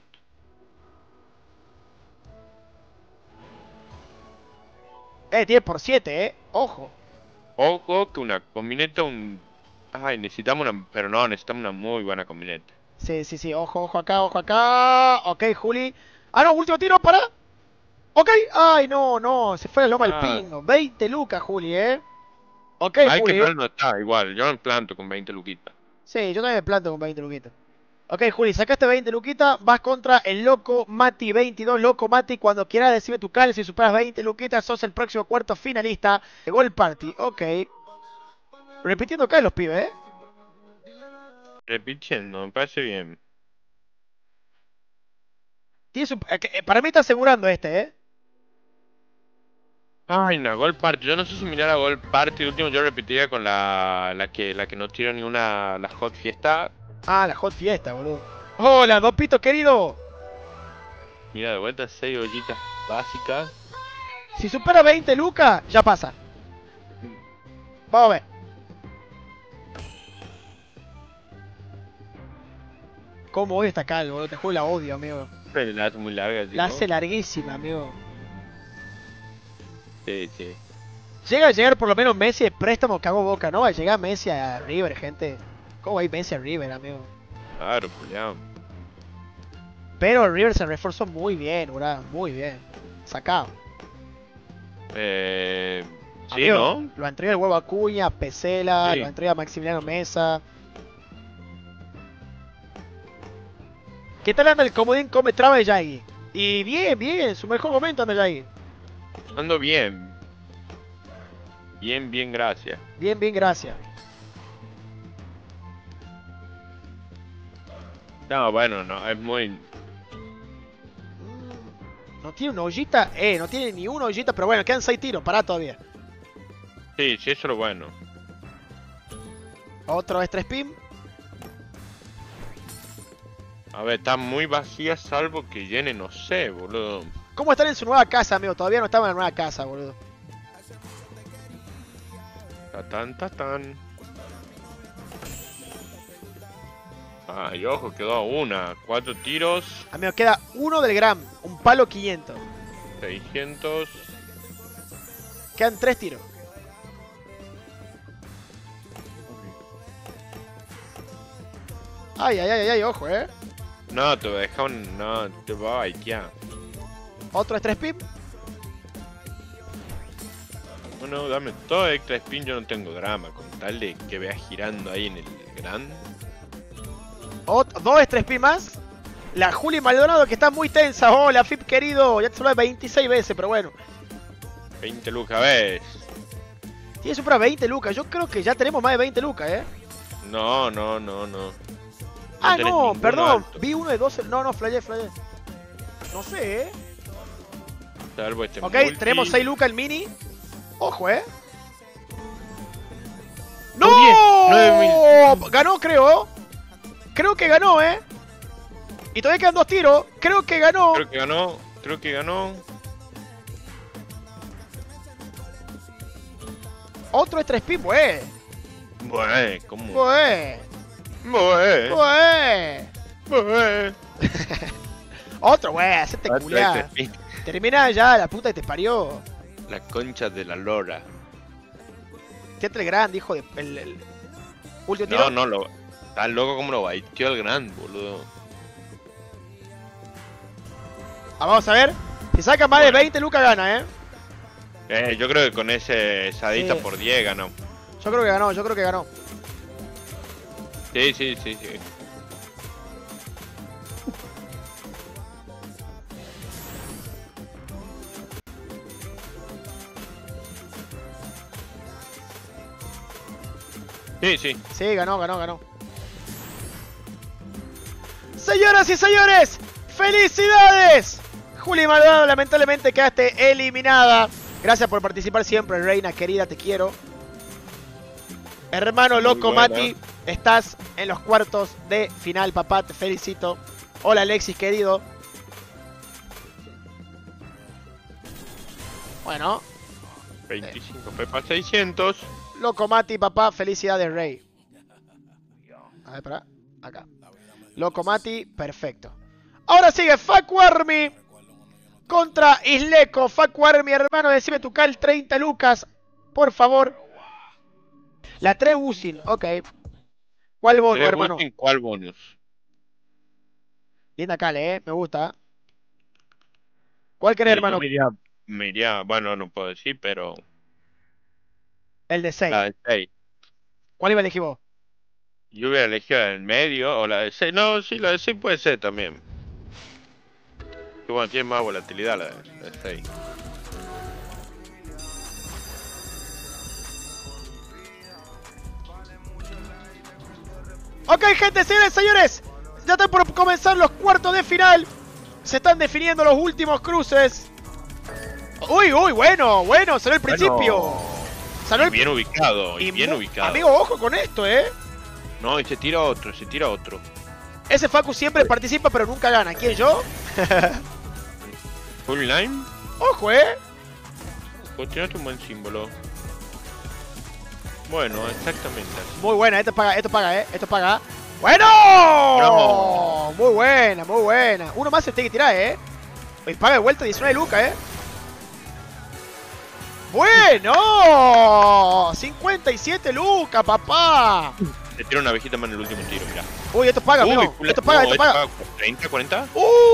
Eh, diez por siete, ¿eh? Ojo. Ojo que una combineta, un... Ay, necesitamos una... Pero no, necesitamos una muy buena combineta. Sí, sí, sí. Ojo, ojo acá, ojo acá. Ok, Juli. Ah, no, último tiro, para. Ok. Ay, no, no. Se fue la loma del Ah. pingo. veinte lucas, Juli, ¿eh? Ok, Hay Juli. que tal no está, igual. Yo me planto con veinte luquitas. Sí, yo también me planto con veinte luquitas. Ok, Juli, sacaste veinte luquitas, vas contra el Loco Mati veintidós. Loco Mati, cuando quieras decime tu cal, si superas veinte luquitas, sos el próximo cuarto finalista de Gold Party. Ok. Repitiendo acá los pibes, ¿eh? Repitiendo, me parece bien. Tienes un- eh, que- eh, Para mí está asegurando este, ¿eh? Ay, una Gold Party. Yo no sé si mirar a Gold Party. Último yo repetiría con la, la que la que no tiro ni una la Hot Fiesta. Ah, la hot fiesta, boludo. Hola, Dopito querido. Mira, de vuelta seis ollitas básicas. Si supera veinte lucas, ya pasa. Vamos a ver. ¿Cómo odio esta cal, boludo? Te juro la odio, amigo. Pero la hace muy larga, La hace larguísima, amigo. Sí, sí. Llega a llegar por lo menos Messi de préstamo, cago boca. No va a llegar Messi a River, gente. ¿Cómo va a ir Messi a River, amigo? Claro, pues ya. Pero River se reforzó muy bien, bro. Muy bien. Sacado. Eh... Sí, Amigo, ¿no? Lo han traído el huevo Acuña, Pesela, Sí. lo han traído a Maximiliano Mesa. ¿Qué tal anda el comodín come traba de Yagi? Y bien, bien, su mejor momento anda Yagi. Ando bien. Bien, bien, gracias. Bien, bien, gracias. No, bueno, no, es muy... Mm, No tiene una ollita, eh, no tiene ni una ollita, pero bueno, quedan seis tiros, pará todavía. Sí, sí, eso es lo bueno. Otro es tres pim. A ver, está muy vacía salvo que llene, no sé, boludo. ¿Cómo están en su nueva casa, amigo? Todavía no estaban en la nueva casa, boludo. Tatán, tatán. Ay, ojo, quedó una. Cuatro tiros. Amigo, queda uno del gram, un palo quinientos. seiscientos. Quedan tres tiros. Ay, ay, ay, ay, ojo, eh. No, te va a dejar un... No, te va a baitear. Otro es tres pim. Bueno, dame todo extra spin, yo no tengo drama. Con tal de que veas girando ahí en el gran. Ot- dos es tres pim más. La Juli Maldonado que está muy tensa. Hola, F I P querido. Ya te saludé veintiséis veces, pero bueno. veinte lucas, ¿ves? Tiene supera veinte lucas. Yo creo que ya tenemos más de veinte lucas, eh. No, no, no, no. Ah, tenés no, ninguno perdón. alto. Vi uno de doce. No, no, flayé, flayé. No sé, eh. Salvo este Ok, multi. tenemos seis lucas el mini. Ojo, eh. ¡No! diez, nueve mil. Ganó, creo. Creo que ganó, eh. Y todavía quedan dos tiros. Creo que ganó. Creo que ganó, creo que ganó. Otro es tres pim, pues. Bueno, ¿cómo? Pues. Bueno, Pues. bueno. Otro, wey, hacete Otro culiar. extra spin. Termina ya, la puta que te parió. La concha de la lora. Tírate el grande, hijo de. El, el... Último tiro. No, no, lo... Tan loco como lo baiteó el gran, boludo. Ah, vamos a ver. Si saca más Bueno. de veinte, Lucas gana, eh. Eh, yo creo que con ese sadita Sí. por diez ganó. Yo creo que ganó, yo creo que ganó. Sí, sí, sí, sí. Sí, sí. Sí, ganó, ganó, ganó. Señoras y señores, ¡felicidades! Juli Maldonado, lamentablemente quedaste eliminada. Gracias por participar siempre, reina querida, te quiero. Hermano loco buena. Mati, estás en los cuartos de final, papá, te felicito. Hola Alexis, querido. Bueno, veinticinco pepas seiscientos. loco Mati, papá, felicidades, Rey. A ver, para acá. Loco Mati, perfecto. Ahora sigue Facu Army contra Isleco. Facu Army, hermano, decime tu cal treinta lucas, por favor. La tres Usin, ok. ¿Cuál bono, Tres hermano? Bustin, ¿cuál bonus? Linda cal, eh, me gusta. ¿Cuál querés, Yo hermano? Me iría, me iría, bueno, no puedo decir, pero El de seis. la de seis. ¿Cuál iba a elegir vos? Yo hubiera elegido la del medio o la de seis. No, sí, la de seis puede ser también. Que bueno, tiene más volatilidad la de, la de seis. Ok, gente, señores, señores. Ya están por comenzar los cuartos de final. Se están definiendo los últimos cruces. Uy, uy, bueno, bueno, salió el principio. Salió el Bien ubicado, y y bien mu- ubicado. Amigo, ojo con esto, eh. No, y se tira otro, se tira otro. Ese Facu siempre participa pero nunca gana. ¿Quién, yo? Full line. Ojo, eh. Pues tiraste un buen símbolo. Bueno, exactamente así. Muy buena, esto paga, esto paga, eh. Esto paga. ¡Bueno! No. Muy buena, muy buena. Uno más se tiene que tirar, eh. Y paga de vuelta diecinueve lucas, eh. ¡Bueno! cincuenta y siete lucas, papá. Le tira una abejita más en el último tiro, mirá. Uy, esto paga, Uy, amigo. full- Esto paga, no, esto paga. ¿treinta, cuarenta?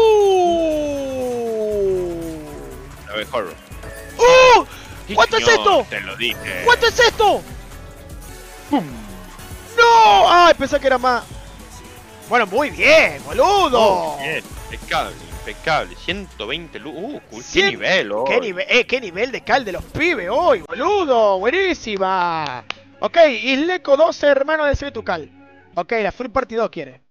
¡Uh! A ver, horror. ¡Uh! Sí, ¿Cuánto es señor, esto? Te lo dije. ¿Cuánto es esto? ¡Pum! ¡No! ¡Ay, pensé que era más! Bueno, muy bien, boludo. Oh, bien, impecable, impecable. ciento veinte lu- Uh, qué Cien- nivel, oh. ¿Qué nivel, eh, qué nivel de cal de los pibes hoy, boludo. Buenísima. Ok, Isleco doce, hermano de Sebetucal. Ok, la Full Party dos quiere.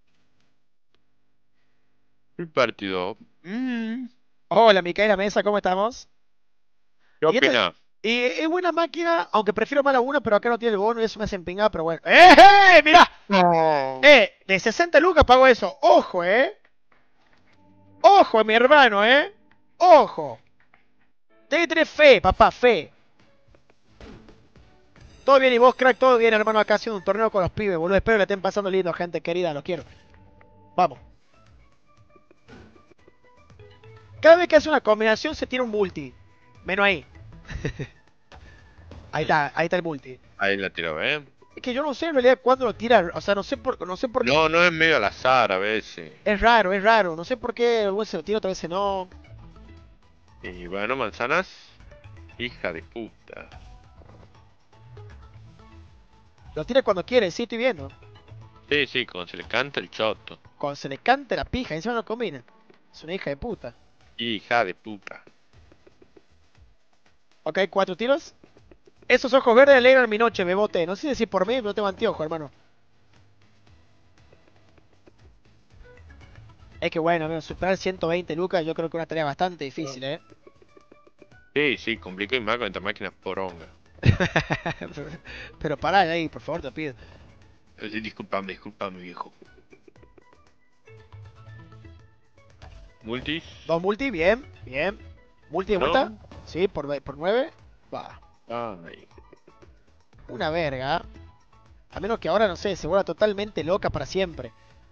El partido. Mm, Hola, Micaela Mesa, ¿cómo estamos? ¿Qué Y este- opina? Y es buena máquina, aunque prefiero más la uno, pero acá no tiene el bono y eso me hace empingar, pero bueno. ¡Eh, eh! ¡Mirá! No. Eh, de sesenta lucas pago eso. Ojo, eh. Ojo, mi hermano, eh. Ojo. Tenés que tener fe, papá, fe. Todo bien y vos, crack, todo bien, hermano, acá haciendo un torneo con los pibes, boludo. Espero que le estén pasando lindo, gente querida, los quiero. Vamos. Cada vez que hace una combinación se tira un multi. Menos ahí. Ahí está, ahí está el multi. Ahí la tiró, ¿eh? Es que yo no sé en realidad cuándo lo tira. O sea, no sé por, no sé por qué. No, no es medio al azar a veces. Es raro, es raro. No sé por qué algunas se lo tira, otras veces no. Y bueno, manzanas. Hija de puta. Lo tira cuando quiere, sí, estoy viendo. Sí, sí, cuando se le canta el choto. Cuando se le cante la pija, encima no combina. Es una hija de puta. Hija de puta. Ok, cuatro tiros. Esos ojos verdes alegran mi noche, bebote. No sé si por mí, pero no tengo anteojo, hermano. Es que bueno, amigo, superar ciento veinte lucas yo creo que es una tarea bastante difícil, ¿eh? Sí, sí, complica y más con esta máquina poronga. Pero pará ahí, por favor, te pido. Eh, sí, disculpame, disculpame, viejo. Multis. Dos multi, bien, bien. Multi de ¿No? vuelta. Sí, por, ve- por nueve. Va. Ay. Una verga. A menos que ahora, no sé, se vuelva totalmente loca para siempre.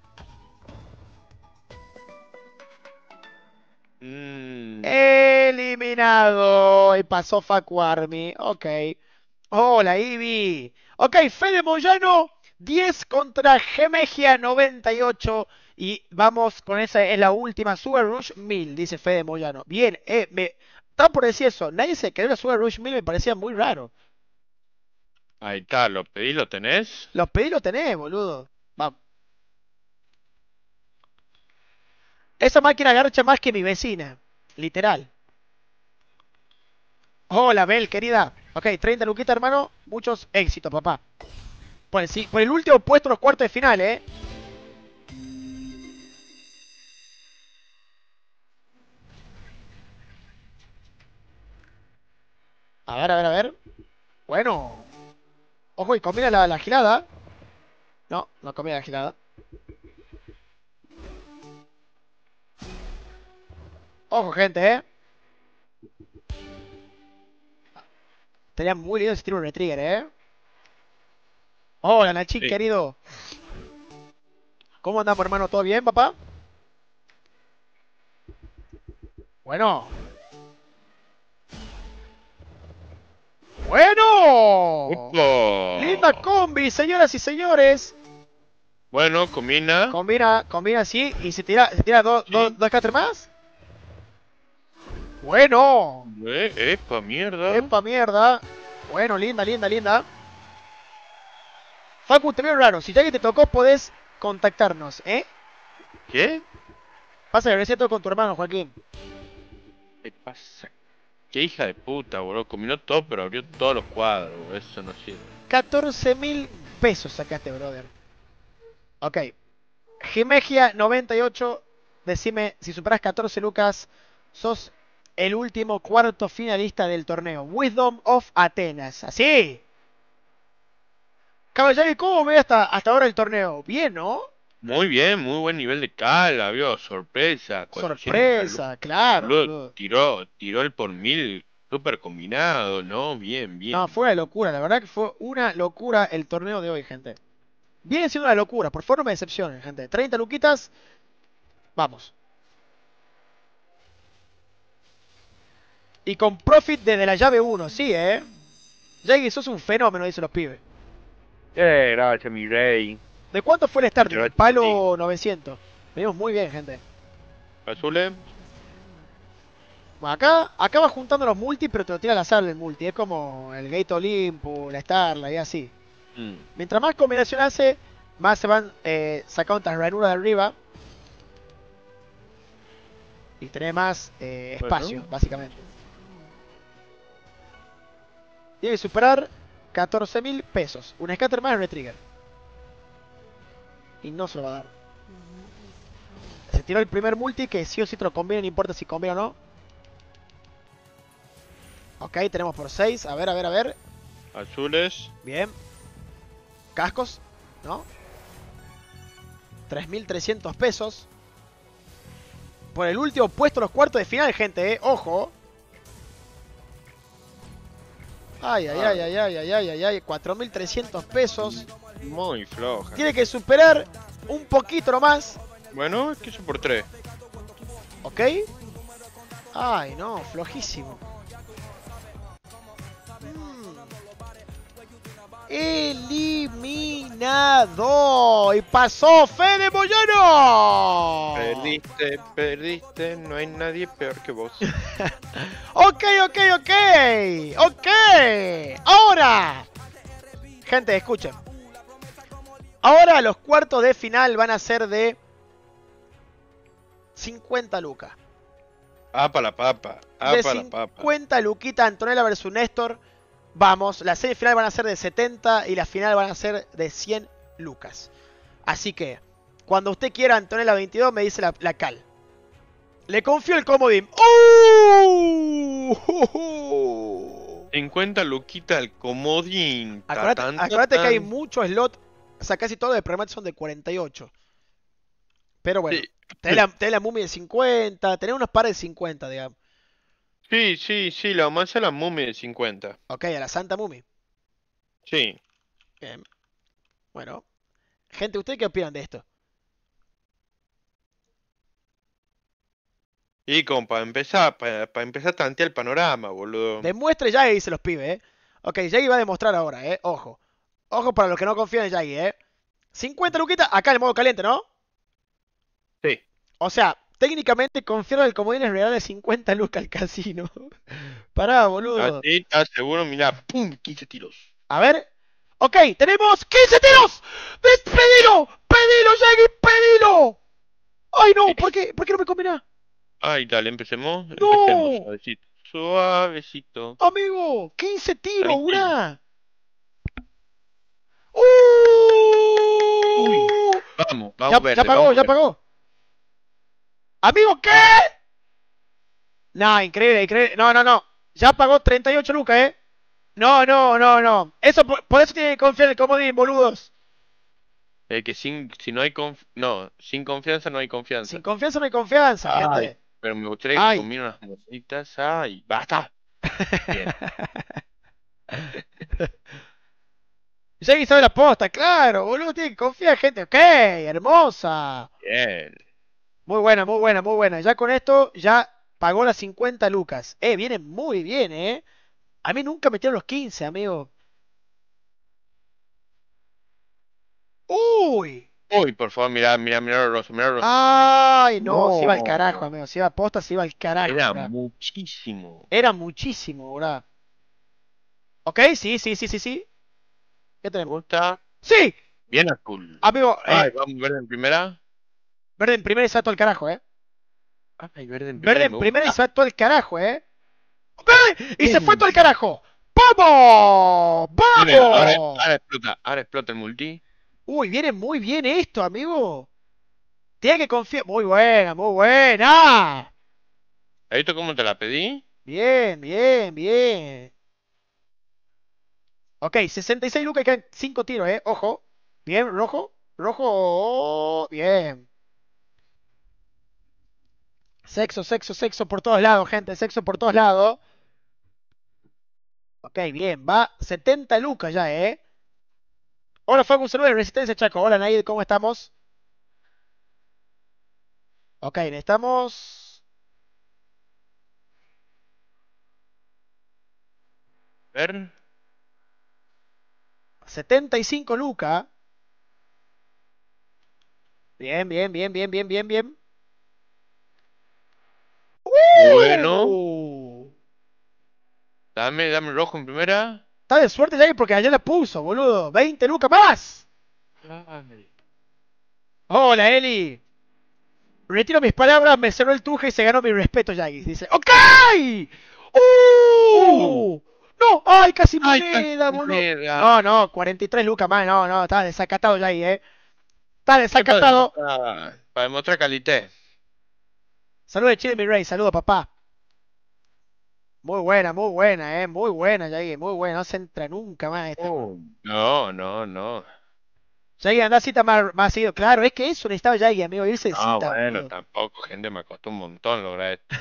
Mm. Eliminado. Y pasó Facu Army. Ok. Hola, Ivy. Ok, Fede Moyano. diez contra Gemegia noventa y ocho. Y vamos con esa, es la última. Sugar Rush mil, dice Fede Moyano. Bien, eh, me... Estaba por decir eso. Nadie se quedó en la Sugar Rush mil, me parecía muy raro. Ahí está, lo pedí, lo tenés. Los pedí lo tenés, boludo. Vamos. Esa máquina garcha más que mi vecina. Literal. Hola, Bel, querida. Ok, treinta luquitas, hermano. Muchos éxitos, papá. Por el, sí, por el último puesto en los cuartos de final, eh. A ver, a ver, a ver. Bueno. Ojo, y combina la, la gilada. No, no combina la gilada. Ojo, gente, eh. Estaría muy lindo ese tiro de trigger, eh. Hola, Nachín, Sí. querido. ¿Cómo andamos, hermano? ¿Todo bien, papá? Bueno. Bueno. ¡Opa! Linda combi, señoras y señores. Bueno, combina. Combina, combina así y se tira, se tira dos, Sí. dos, dos caster más. Bueno. Eh, epa, mierda. Epa, mierda. Bueno, linda, linda, linda. Facu, te veo raro. Si ya que te tocó, podés contactarnos, ¿eh? ¿Qué? Pasa que recién todo con tu hermano, Joaquín. ¿Qué pasa? Qué hija de puta, bro. Combinó todo, pero abrió todos los cuadros, bro. Eso no sirve. catorce mil pesos sacaste, brother. Ok. Gimegia noventa y ocho. Decime, si superas catorce lucas, sos el último cuarto finalista del torneo. Wisdom of Atenas. ¿Así? Caballero, ¿cómo ve hasta, hasta ahora el torneo? Bien, ¿no? Muy bien, muy buen nivel de cala, vio, sorpresa, cuatrocientos lucas, Sorpresa, claro, boludo, boludo. tiró, tiró el por mil, súper combinado, ¿no? Bien, No, bien. fue una locura, la verdad que fue una locura el torneo de hoy, gente. Viene siendo una locura, por favor no me decepcionen, gente. treinta luquitas, vamos. Y con profit desde la llave uno, sí, ¿eh? Jaggy, sos un fenómeno, dicen los pibes. Eh, gracias, mi rey. ¿De cuánto fue el Muchas starting? gracias a ti. Palo novecientos. Venimos muy bien, gente. Azules, Bueno, acá, acá va juntando los multi, pero te lo tira al azar el multi. Es como el Gate Olympus, la Starlight y así. mm, Mientras más combinación hace, más se van eh, sacando estas ranuras de arriba. Y tener más eh, espacio, bueno, básicamente. Tiene que superar catorce mil pesos. Un scatter más y un retrigger. Y no se lo va a dar. Se tiró el primer multi que sí o sí te lo conviene, no importa si conviene o no. Ok, tenemos por seis. A ver, a ver, a ver. azules, Bien. Cascos, ¿no? tres mil trescientos pesos. Por el último puesto en los cuartos de final, gente, ¿eh? Ojo. Ay, ay, ay, ay, ay, ay, ay, ay, ay. cuatro mil trescientos pesos. muy floja. Tiene que superar un poquito nomás. Bueno, es que eso por tres. ¿Ok? Ay, no, flojísimo. Mm. Eliminado. Y pasó Fede Moyano. Perdiste, perdiste, no hay nadie peor que vos. Ok, ok, ok. Ok. Ahora. Gente, escuchen. Ahora los cuartos de final van a ser de cincuenta lucas. Apa la papa, De apa la papa. cincuenta luquitas Antonella versus Néstor. Vamos, las semifinales van a ser de setenta y la final van a ser de cien lucas. Así que, cuando usted quiera Antonella veintidós, me dice la, la cal. Le confío el comodín. ¡Uh! cincuenta luquita al comodín. Acordate, Tatán, acordate que hay tatán. muchos slots. O sea, casi todos de premate son de cuarenta y ocho. Pero bueno, Sí, tenés la, tenés la Mummy de cincuenta, tenés unos pares de cincuenta, digamos. sí, sí, sí, la vamos a hacer la momia de cincuenta. Ok, a la Santa Mummy. Sí. Bien. Bueno. Gente, ¿ustedes qué opinan de esto? Y como para empezar, para, para empezar a tantear el panorama, boludo. Demuestre Yagi, dice los pibes, ¿eh? Ok, Yagi va a demostrar ahora, ¿eh? Ojo. Ojo para los que no confían en Yagi, ¿eh? cincuenta luquitas, acá en el modo caliente, ¿no? Sí. O sea, técnicamente confiaron el comodín es real de cincuenta lucas al casino. Pará, boludo. Así, ¿estás seguro? Mirá, pum, quince tiros. A ver. Ok, tenemos quince tiros. ¡Pedilo! ¡Pedilo, Yagi! ¡Pedilo! ¡Ay, no! ¿Por qué? ¿Por qué no me combina? Ay, dale, empecemos. Empecemos, ¡No! suavecito. Suavecito. Amigo, quince tiros, Tranquilo. una. Uy, ¡Uh! vamos, Ya, vamos ya verde, pagó, vamos ya verde. pagó. Amigo, ¿qué? No, increíble, increíble. No, no, no. Ya pagó treinta y ocho lucas, ¿eh? No, no, no, no. Eso, por, por eso tienen que confiar en el comodín, boludos. Eh, que sin, si no hay conf... no, sin confianza no hay Sin confianza. confianza no hay confianza, Ay, gente. pero me gustaría que Ay. combine unas moneditas. Ay, basta. Bien, Jackie sabe la posta, claro, boludo. Tiene que confiar, gente. Ok, hermosa. bien. Muy buena, muy buena, muy buena. Ya con esto, ya pagó las cincuenta lucas. Eh, viene muy bien, eh. A mí nunca metieron los quince, amigo. Uy. Uy, por favor, mira, mira, mira, Rosa, mira, Rosa. Ay, no, se iba al No, carajo, amigo. Se iba a posta, se iba al carajo, era bro. muchísimo. Era muchísimo, bro. Ok, sí, sí, sí, sí, sí. ¿Qué ¿Te tenemos? gusta? ¡Sí! Bien azul. Amigo, Ay, eh, vamos, verde en primera. verde en primera y se va todo el carajo, eh. Ay, verde en Verde primera, en me primera y gusta. se va todo el carajo, eh. ¡Ok! Y se fue todo el Bien. carajo. ¡Vamos! Miren, ahora, ¡Vamos! ahora explota, ahora explota el multi. Uy, viene muy bien esto, amigo. Tiene que confiar. Muy buena, muy buena. ¿Has visto cómo te la pedí? Bien, bien, bien. Ok, sesenta y seis lucas y quedan cinco tiros, eh. Ojo. Bien, rojo. Rojo. Bien. Sexo, sexo, sexo por todos lados, gente. Sexo por todos lados. Ok, bien. Va setenta lucas ya, eh. Hola, Facu, saludos de Resistencia, Chaco. Hola, Naid, ¿cómo estamos? Ok, necesitamos... A ver. setenta y cinco lucas. Bien, bien, bien, bien, bien, bien, bien. Bueno. ¡Uh! Dame, dame rojo en primera. Está de suerte ya porque ayer la puso, boludo. veinte lucas más. Dale. Hola, Eli. Retiro mis palabras, me cerró el tuje y se ganó mi respeto, Yagi. Dice, ¡ok! Uh. ¡Uh! ¡No! ¡Ay, casi Ay, casi moneda, boludo! moneda. No, no, cuarenta y tres lucas más. No, no, está desacatado, Yagi, eh. Está ¿Qué pasa? desacatado. Para, para demostrar calité. Saludos de Chile, mi rey. Saludos, papá. Muy buena, muy buena, eh. Muy buena, Yagi. Muy buena. No se entra nunca más esta. Oh, no, no, no. Yagi, anda a cita más, más seguido. Claro, es que eso necesitaba Yagi, amigo. Irse de Ah, cita, bueno, boludo. tampoco, gente, me costó un montón lograr esto.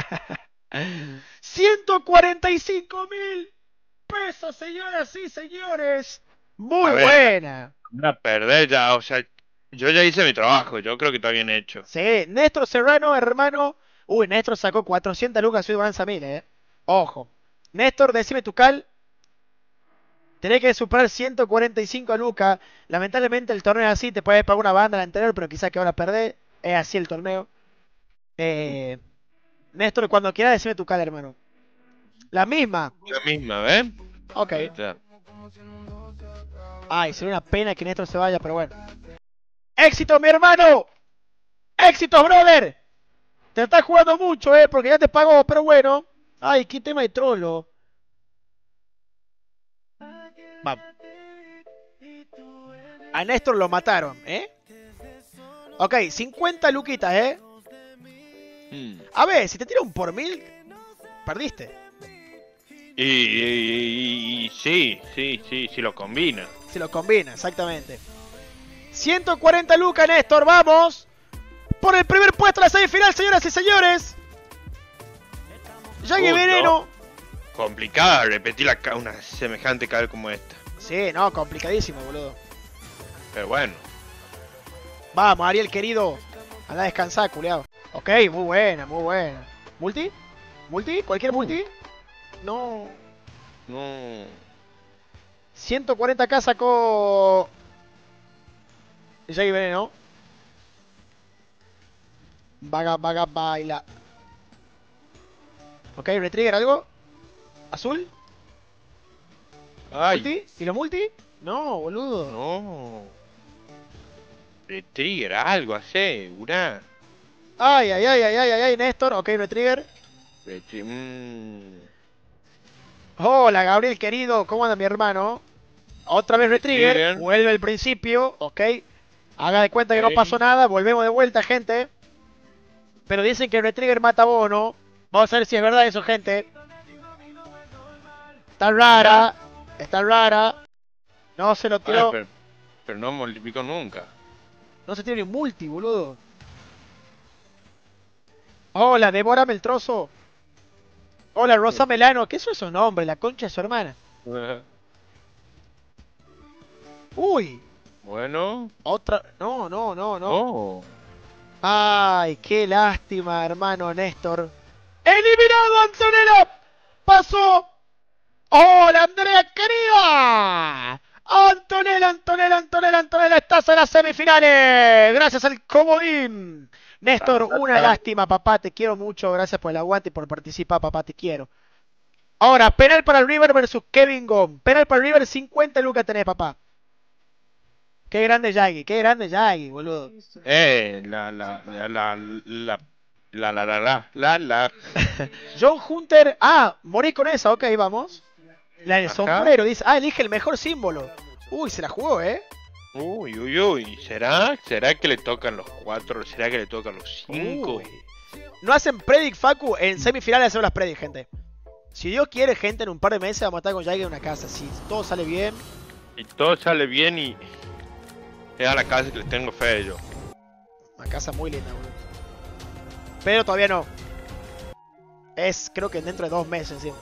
ciento cuarenta y cinco mil pesos, señoras y señores. Muy A ver, buena. a perder ya, o sea, yo ya hice mi trabajo, yo creo que está bien hecho. Sí, Néstor Serrano, hermano. Uy, Néstor sacó cuatrocientas lucas y Banza mil, eh. Ojo. Néstor, decime tu cal. Tenés que superar ciento cuarenta y cinco lucas. Lamentablemente el torneo es así. Te puedes pagar una banda la anterior, pero quizás que ahora perdés. Es así el torneo. Eh, Néstor, cuando quieras, decime tu cal, hermano. La misma. La misma, ¿ves? Ok. Ahí está. Ay, sería una pena que Néstor se vaya, pero bueno. ¡Éxito, mi hermano! ¡Éxito, brother! Te estás jugando mucho, eh, porque ya te pagó, pero bueno. Ay, qué tema de trolo. Vamos. A Néstor lo mataron, ¿eh? Ok, cincuenta luquitas, ¿eh? Mm. A ver, si te tira un por mil, perdiste. Y, y- y- y sí, sí, sí, sí lo combina. Si lo combina, exactamente. ciento cuarenta lucas, Néstor, vamos. Por el primer puesto de la semifinal, señoras y señores. Yagi Justo. Veneno. Complicada repetir la ca- una semejante cal como esta. Sí, no, complicadísimo, boludo. Pero bueno. Vamos, Ariel, querido. Anda a descansar, culiao. Ok, muy buena, muy buena. ¿Multi? ¿Multi? ¿Cualquier multi? No. No. ciento cuarenta k sacó... Jay Veneno. Vaga, vaga, baila. Ok, retrigger algo. ¿Azul? Ay, ¿Multi? ¿Y los multi? No, boludo. no. De trigger, algo así, una. Ay, ay, ay, ay, ay, ay, ay, Néstor. Ok, retrigger. De tri- mm. Hola, Gabriel, querido. ¿Cómo anda mi hermano? Otra vez retrigger. Retrigger. Vuelve al principio. Ok. Haga de cuenta que no Ok. pasó nada. Volvemos de vuelta, gente. Pero dicen que el retrigger mata bono. Vamos a ver si es verdad eso, gente. Está rara. Está rara. No se lo Ah, tiró. pero, pero no multiplicó nunca. No se tiene ni un multi, boludo. Hola, devórame el trozo. Hola, Rosa Melano. ¿Qué es su nombre? La concha de su hermana. Uy. Bueno. Otra. No, no, no, no. Oh. Ay, qué lástima, hermano Néstor. ¡Eliminado, Antonella! ¡Pasó! ¡Hola, Andrea querida! Antonella, Antonella, Antonella, Antonella, estás en las semifinales. Gracias al comodín. Néstor, una lástima, papá. Te quiero mucho. Gracias por el aguante y por participar, papá. Te quiero. Ahora, penal para el River versus Kevin Gom. Penal para el River, cincuenta lucas tenés, papá. Qué grande Yagi, qué grande Yagi, boludo. Eh, la, la, la, la, la, la, la, la, la, la, la. John Hunter. Ah, morí con esa, ok, vamos. La del Ajá. sombrero, dice. Ah, elige el mejor símbolo. Uy, se la jugó, eh. Uy, uy, uy. ¿Será? ¿Será que le tocan los cuatro? ¿Será que le tocan los cinco? Uy. No hacen predict, Facu. En semifinales hacemos las predict, gente. Si Dios quiere, gente, en un par de meses vamos a estar con Jagger en una casa. Si todo sale bien. Y todo sale bien y... Es a la casa que les tengo fe yo. Una casa muy linda, boludo. Pero todavía no. Es, creo que dentro de dos meses, sí.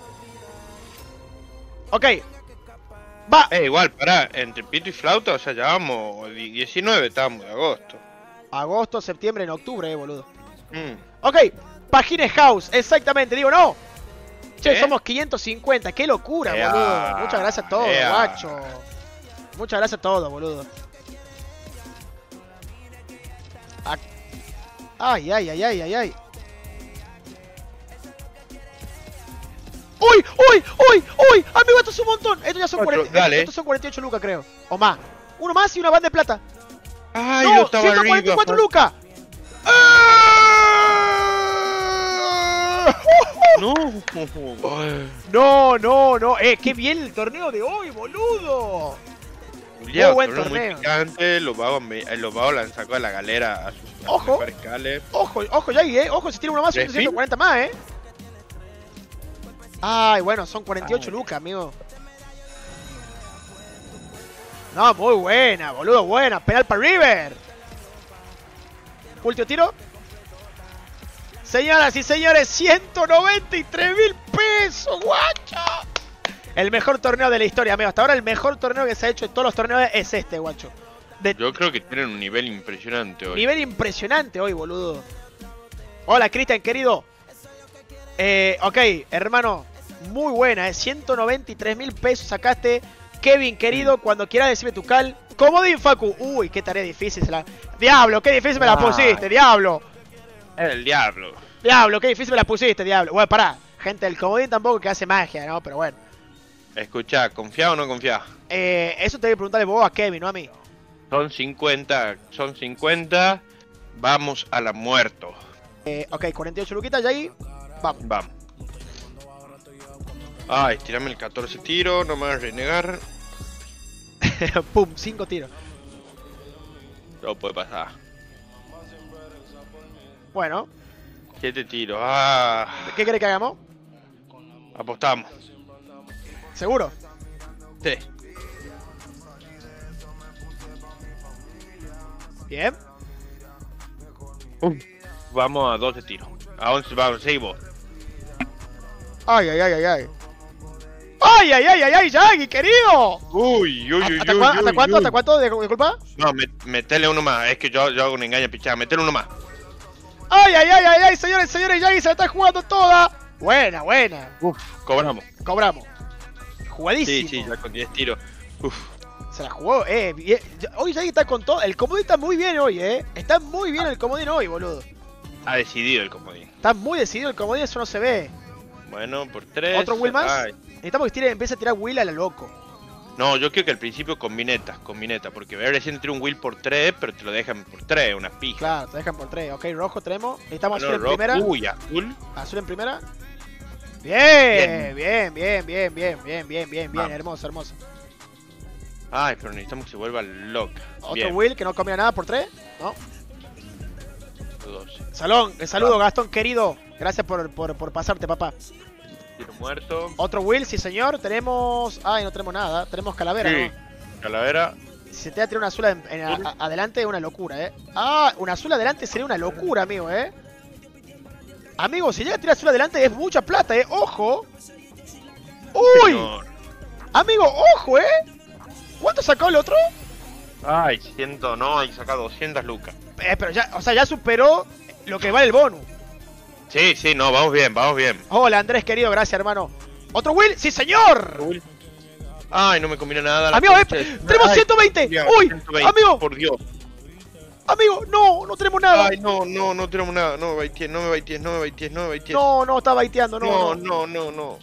Ok. Va. Eh, igual, pará, entre pito y flauta, o sea, ya vamos, diecinueve estábamos de agosto. Agosto, septiembre, en octubre, eh, boludo. Mm. Ok. Pagines House, exactamente, digo, no. Che, ¿Eh? somos quinientos cincuenta, qué locura, Ea, boludo. Muchas gracias a todos, ea. guacho. Muchas gracias a todos, boludo. Ah. Ay, ay, ay, ay, ay, ay. ¡Uy! ¡Uy! ¡Uy! ¡Uy! Amigo, esto es un montón. Esto ya son, Cuatro, cuarenta, dale. estos son cuarenta y ocho lucas, creo. O más. Uno más y una banda de plata. Ay, no, yo estaba ciento cuarenta y cuatro arriba. lucas. No. No, no, no. Eh, qué bien el torneo de hoy, boludo. Julián, Muy buen torneo torneo. muy picante, los vagos, me, eh, los vagos la han sacado a la galera a sus Ojo. mejores cales. Ojo, ojo, Yagi, eh. Ojo, si tiene uno más, son ¿Refil? ciento cuarenta más, eh. Ay, bueno, son cuarenta y ocho Ay. lucas, amigo. No, muy buena, boludo, buena. Penal para River. Último tiro. Señoras y señores, ciento noventa y tres mil pesos, guacho. El mejor torneo de la historia, amigo. Hasta ahora el mejor torneo que se ha hecho en todos los torneos es este, guacho. De Yo creo que tienen un nivel impresionante hoy. nivel impresionante hoy, boludo. Hola, Cristian, querido. Eh, ok, hermano. Muy buena, eh. ciento noventa y tres mil pesos sacaste. Kevin, querido, cuando quieras decirme tu cal. Comodín, Facu. Uy, qué tarea difícil. Se la... Diablo, qué difícil me la Ay. pusiste, diablo. El diablo. Diablo, qué difícil me la pusiste, diablo. Bueno, pará. Gente, el comodín tampoco que hace magia, ¿no? Pero bueno. Escuchá, ¿confía o no confía? Eh, eso te voy a preguntarle vos a Kevin, no a mí. Son cincuenta, son cincuenta. Vamos a la muerto. Eh, ok, cuarenta y ocho luquitas, Yagi. Vamos. Vamos. Ay, tirame el catorce tiro, no me vas a renegar. Pum, cinco tiros. No puede pasar. Bueno, siete tiros. Ah, ¿qué querés que hagamos? apostamos. ¿Seguro? Sí. Bien. Uh, vamos a doce tiros. A once, vamos, seis vos. Ay, ay, ay, ay, ay. ¡Ay, ay, ay, ay, ay, Yagi, querido! Uy, uy, uy, ¿Hasta, uy, cua- uy, ¿Hasta cuánto? uy. ¿Hasta cuánto? ¿De, de culpa? No, me, metele uno más. Es que yo, yo hago una engaña pichada. Metele uno más. ¡Ay, ay, ay, ay, ay, señores, señores! Yagi se la está jugando toda. Buena, buena. Uf, cobramos. Cobramos. Jugadísimo. Sí, sí, ya con diez tiros. Uf. Se la jugó, eh. Bien. Hoy Yagi está con todo. El comodín está muy bien hoy, eh. Está muy bien el comodín hoy, boludo. Ha decidido el comodín. Está muy decidido el comodín, eso no se ve. Bueno, por tres. ¿Otro Will más? Ay. Necesitamos que tire, empiece a tirar Will a la loco. No, yo creo que al principio combineta, combineta, porque ver recién tira un Will por tres, pero te lo dejan por tres, una pija. Claro, te dejan por tres. Ok, rojo tenemos. Necesitamos Bueno, azul en rojo, primera. Uy, azul. Azul en primera. Bien, Bien. bien, bien, bien, bien, bien, bien, bien, bien. Vamos. Hermoso, hermoso. Ay, pero necesitamos que se vuelva loca. Otro Bien. Will que no combina nada por tres. ¿No? doce. Salón, el saludo, Gastón querido. Gracias por, por, por pasarte, papá. Tiro muerto. Otro Will, sí señor. Tenemos. Ay, no tenemos nada. Tenemos calavera, Sí. ¿no? Calavera. Si se te va a tirar una azul en- en- a- a- adelante es una locura, eh. Ah, una azul adelante sería una locura, amigo, eh. Amigo, si llega a tirar azul adelante es mucha plata, eh. Ojo. Uy, Señor. amigo, ojo, eh. ¿Cuánto sacó el otro? Ay, ciento, no, hay que sacar doscientas lucas. Eh, pero ya, o sea, ya superó lo que vale el bonus. Sí, sí, no, vamos bien, vamos bien. Hola, Andrés, querido, gracias, hermano. ¿Otro Will? ¡Sí, señor! Will. Ay, no me combina nada. la Amigo, eh, concha de- tenemos Ay, ciento veinte. Dios, Uy, ciento veinte, amigo, por Dios. amigo, no, no tenemos nada. Ay, no, no, no tenemos nada. No me baities, no me baities, no me baities, no me baities. No, no, está baiteando, no, no, no. no, no, no.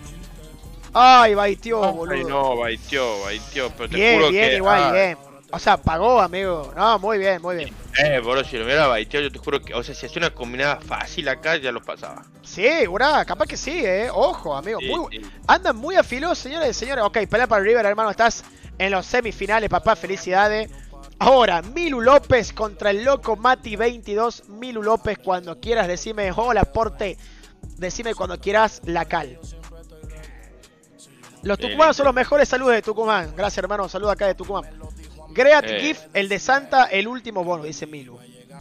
Ay, baiteó, boludo. Ay, no, baiteó, baiteó, pero te Bien, juro bien, que... igual, ah, bien. O sea, pagó, amigo. No, muy bien, muy bien. Eh, bro, si lo hubiera baiteado, yo te juro que... O sea, si hacía una combinada fácil acá, ya lo pasaba. Sí, burá, capaz que sí, eh. Ojo, amigo. Sí, Muy, sí. andan muy afilados, señores y señores. Ok, pelea para River, hermano. Estás en los semifinales, papá. Felicidades. Ahora, Milu López contra el loco Mati veintidós. Milu López, cuando quieras, decime hola, porte. Decime cuando quieras la cal. Los tucumanos son los mejores, saludos de Tucumán. Gracias, hermano, saludos acá de Tucumán. Great Eh. Gift, el de Santa, el último bono, dice Milu.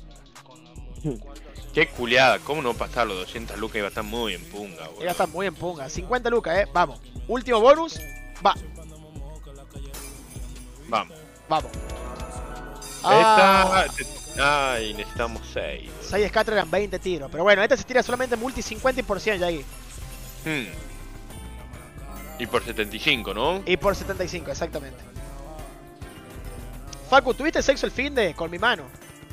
Qué culiada, ¿cómo no pasar los doscientas lucas? Iba a estar muy en punga, boludo. Ya está muy en punga. cincuenta lucas, eh. Vamos. Último bonus. Va. Vamos. Vamos. Ah, Esta... Ay, necesitamos seis. seis scatter eran veinte tiros. Pero bueno, este se tira solamente multi cincuenta y por cien ya ahí. Hmm. Y por setenta y cinco, ¿no? Y por setenta y cinco, exactamente. Facu, ¿tuviste sexo el fin de con mi mano?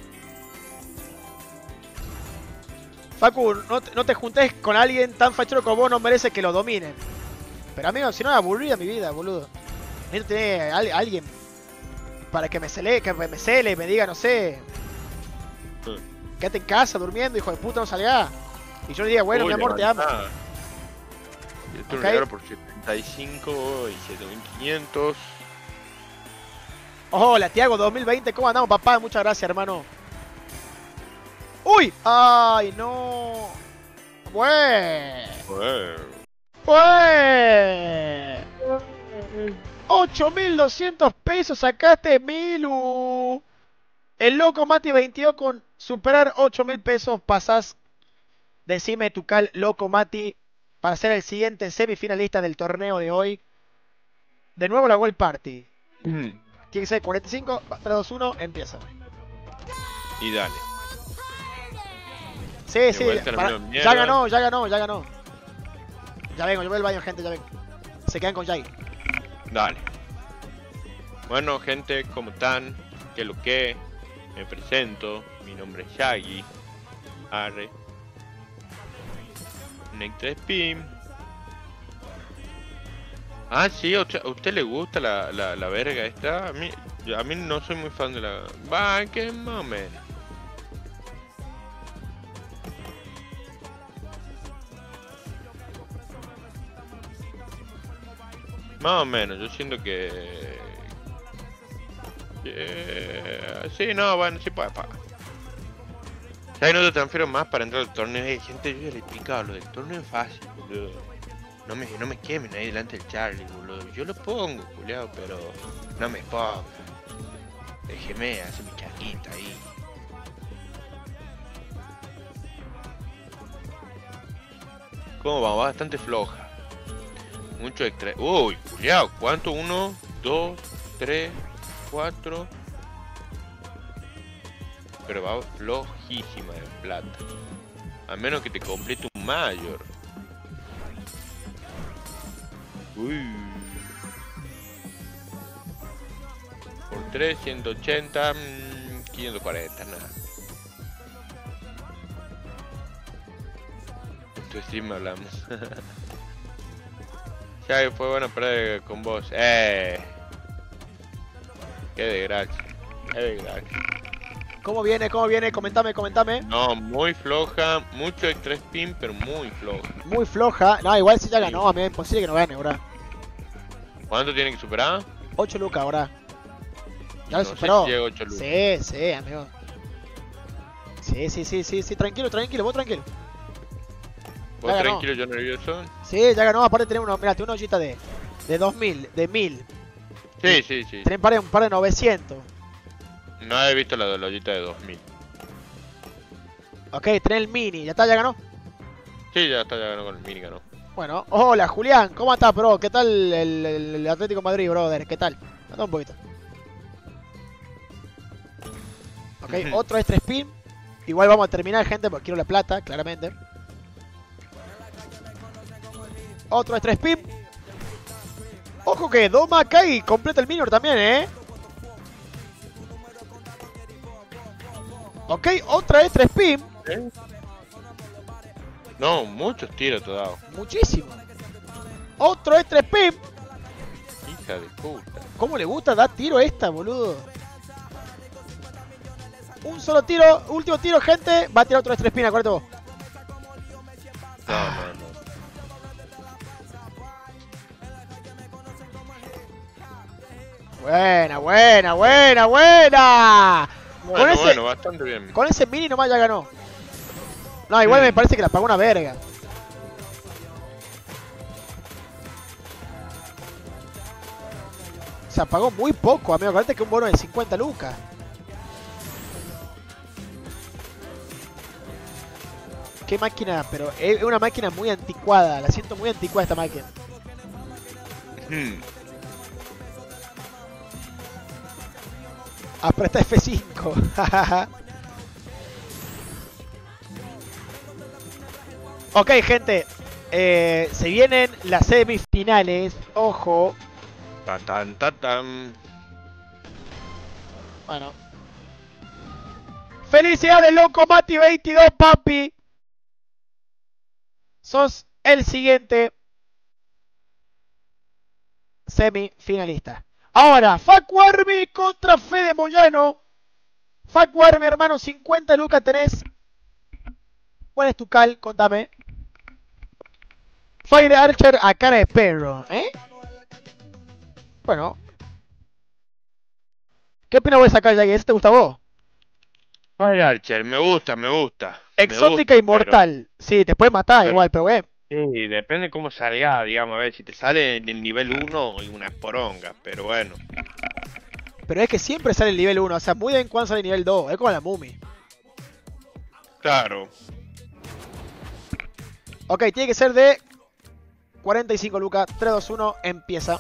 Facu, no te, no te juntes con alguien tan fachero como vos, no mereces que lo dominen. Pero amigo, si no, aburrida mi vida, boludo. Necesito tener a, a alguien para que me cele, que me cele y me diga, no sé. Hmm. Quédate en casa durmiendo, hijo de puta, no salga. Y yo le diga, bueno, Uy, mi amor, te amo. levantá. Y esto Ok. lo regalo por setenta y cinco y siete mil quinientos. Hola, Tiago dos mil veinte, ¿cómo andamos, papá? Muchas gracias, hermano. ¡Uy! ¡Ay, no! ¡Bue! Bueno. ¡Bue! ocho mil doscientos pesos sacaste, Milu. El loco Mati veintidós con superar ocho mil pesos pasás. Decime tu cal, loco Mati, para ser el siguiente semifinalista del torneo de hoy. De nuevo la World Party. Tiene que ser cuarenta y cinco, tres, dos, uno, empieza. Y dale. Sí, sí, vuelta, para- no me ya mierda. ganó, ya ganó, ya ganó. Ya vengo, yo voy al baño, gente, ya vengo. Se quedan con Jai. Dale. Bueno, gente, ¿cómo están? ¿Qué lo que? Me presento. Mi nombre es Shaggy. Arre. Neck tres Pim. Ah, sí, ¿a usted, a usted le gusta la, la, la verga esta? A mí, yo- a mí no soy muy fan de la... Va, que más o menos. Más o menos, yo siento que... que- sí, no, bueno, sí puede pagar. ¿Sabes? No te transfiero más para entrar al torneo. Hey, gente, yo ya le he explicado, lo del torneo es fácil, boludo. No me, no me quemen ahí delante del Charlie, boludo. Yo lo pongo, culiao, pero no me pongo. Déjeme hacer mi chaquita ahí. ¿Cómo va? Va bastante floja. Mucho extra. Uy, culiao, ¿cuánto? Uno, dos, tres, cuatro. Pero va flojísima de plata. A menos que te complete un mayor. Uy. Por tres, ciento ochenta, mmm, quinientos cuarenta, nada. En tu stream hablamos. Ya fue bueno perder con vos. Eh. Qué desgracia. Qué desgracia. ¿Cómo viene? ¿Cómo viene? Comentame, comentame. No, muy floja, mucho extra spin, pero muy floja. Muy floja. No, igual si ya ganó, a mí es imposible que no gane, ahora. ¿Cuánto tiene que superar? ocho lucas, ahora. Ya lo No sé superó. si llega a ocho lucas. Sí, sí, amigo. Sí, sí, sí, sí, sí, tranquilo, tranquilo, vos tranquilo. ¿Vos Ya ganó. tranquilo, yo nervioso? Sí, ya ganó, aparte tenemos uno, mirá, tenemos una ollita de, de dos mil, de mil. Sí, sí, sí. Tenés un par de, un par de novecientos. No he visto la de la ollita de dos mil. Ok, tenés el mini, ya está, ya ganó. Sí, ya está, ya ganó con el mini, ganó. Bueno, hola Julián, ¿cómo estás, bro? ¿Qué tal el, el- el Atlético de Madrid, brother? ¿Qué tal? Anda un poquito. Ok, otro extra spin. Igual vamos a terminar, gente, porque quiero la plata, claramente. Otro extra spin. Ojo que Doma Kai completa el minor también, ¿eh? Ok, otra extra spin. ¿Eh? No, muchos tiros te he dado. Muchísimo. Otro extra spin. Hija de puta. ¿Cómo le gusta dar tiro a esta, boludo? Un solo tiro, último tiro, gente. Va a tirar otro extra spin, acuérdate vos. No, no, no. Buena, buena, buena, buena. Bueno, con ese, bueno, bastante bien. con ese mini nomás ya ganó. No, igual Mm. me parece que la pagó una verga. sea, pagó muy poco, amigo. Acuérdate que un bono de cincuenta lucas. Qué máquina, pero es una máquina muy anticuada. La siento muy anticuada esta máquina. Hmm. Apreta F cinco. Ok, gente. Eh, se vienen las semifinales. Ojo. Tan, tan, tan, tan. Bueno. ¡Felicidades, loco Mati veintidós, papi! Sos el siguiente semifinalista. Ahora, Facuarmi contra Fede Moyano. Facuarmi, hermano, cincuenta lucas tenés. ¿Cuál es tu cal? Contame. Fire Archer a cara de perro, ¿eh? Bueno. ¿Qué opina vos de esa cal, Jaggy? ¿Ese te gusta a vos? Fire Archer, me gusta, me gusta. Exótica me gusta, y mortal. Pero... Sí, te puede matar pero... igual, pero bueno. Sí, depende cómo salga, digamos, a ver, si te sale en el nivel uno y una poronga, pero bueno. Pero es que siempre sale el nivel uno, o sea, muy bien cuando sale el nivel dos, es como la Mumi. Claro. Ok, tiene que ser de cuarenta y cinco lucas, tres, dos, uno, empieza.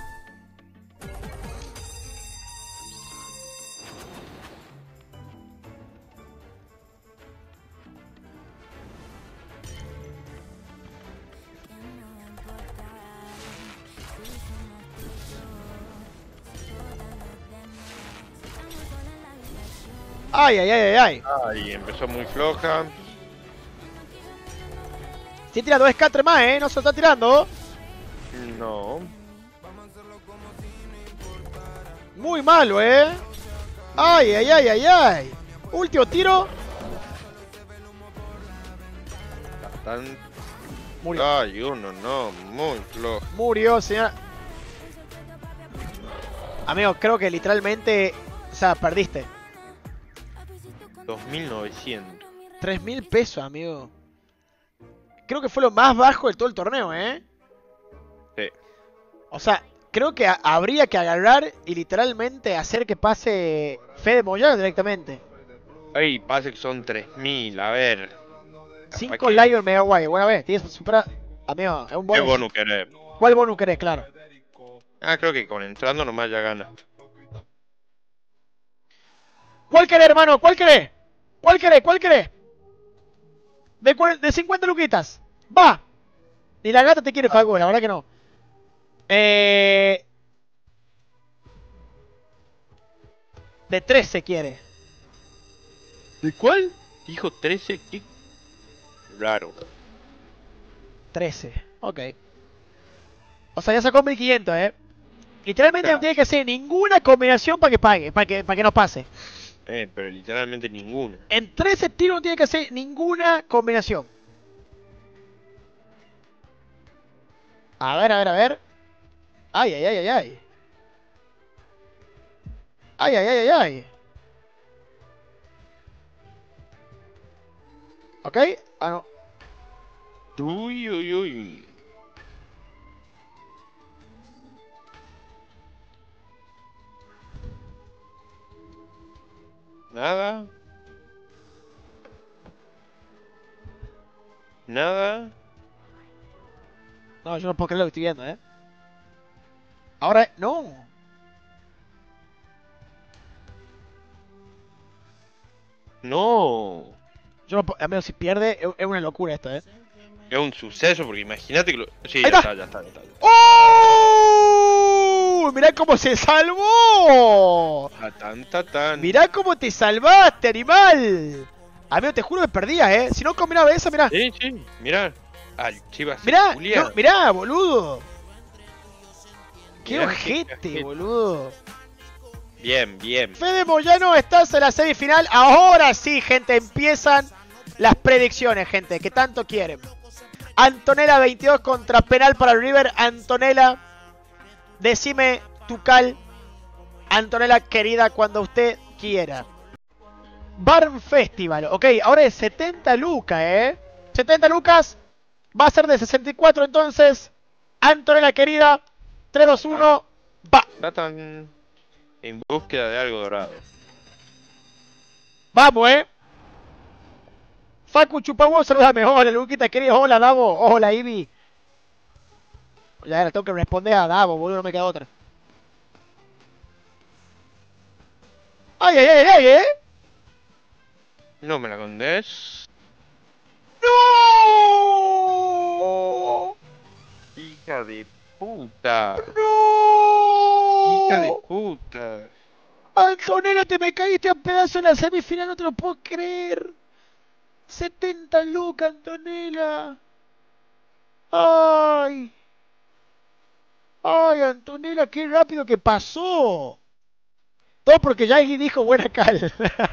Ay, ay, ay, ay, ay. Ay, empezó muy floja. Si tira dos escatres más, eh, no se lo está tirando. No. Muy malo, eh. Ay, ay, ay, ay, ay. Último tiro. Tan... Murió. Ay, uno, no, muy flojo. Murió, señora. Amigo, creo que literalmente, o sea, perdiste. dos mil novecientos. tres mil pesos, amigo. Creo que fue lo más bajo de todo el torneo, ¿eh? Sí. O sea, creo que habría que agarrar y literalmente hacer que pase Fede Moyano directamente. Ay, pase que son tres mil, a ver. cinco Lion Mega Guay. Buena vez, tienes que superar. Amigo, es un ¿Qué bonus. bonus querés? ¿Cuál bonus querés? Claro. Ah, creo que con entrando nomás ya gana. ¿Cuál querés, hermano? ¿Cuál querés? ¿Cuál querés? ¿Cuál querés? De, de cincuenta luquitas. ¡Va! Ni la gata te quiere, Facu, la verdad que no. Eh... De trece quiere. ¿De cuál? Dijo trece, qué raro. trece, ok. O sea, ya sacó mil quinientos, eh. Literalmente Claro. no tiene que hacer ninguna combinación para que pague, para que, para que no pase. Eh, pero literalmente ninguna. En trece tiros no tiene que hacer ninguna combinación. A ver, a ver, a ver. Ay, ay, ay, ay, ay. Ay, ay, ay, ay, ay. Ok. Ah, no. Uy, uy, uy. Nada. Nada. No, yo no puedo creer lo que estoy viendo, eh. Ahora, no. No. Yo no puedo, amigo, si pierde, es, es una locura esto, eh. Es un suceso porque imagínate que lo... Sí, Ahí ya está. está, ya está, ya está. ¡Oh! Mirá cómo se salvó. Ta, tan, ta, tan. Mirá cómo te salvaste, animal. Amigo, te juro que perdías, eh. Si no combinaba esa, mirá. Sí, sí, mirá. Al Chivas. Mirá, Julián. no, mirá, boludo. Qué Mirá, qué ojete, cajete. boludo. Bien, bien. Fede Moyano, estás en la semifinal. Ahora sí, gente, empiezan las predicciones, gente, que tanto quieren. Antonella veintidós contra penal para River. Antonella, decime tu cal. Antonella, querida, cuando usted quiera. Barn Festival, ok, ahora es setenta lucas, eh. setenta lucas, va a ser de sesenta y cuatro entonces. Antonella, querida, tres, dos, uno, va. Tratan en búsqueda de algo dorado. Vamos, eh. Facu Chupagüo saluda mejor. El Luquita querido. Hola, Davo. Hola, Ivy. Ya era, tengo que responder a Davo, boludo. No me queda otra. Ay, ay, ay, ay, eh. No me la condes. ¡No! Hija de puta. ¡No! Hija de puta. Antonella, te me caíste a pedazo en la semifinal, no te lo puedo creer. setenta lucas, Antonella. Ay. Ay, Antonella, qué rápido que pasó. Todo porque Yagi dijo buena cal.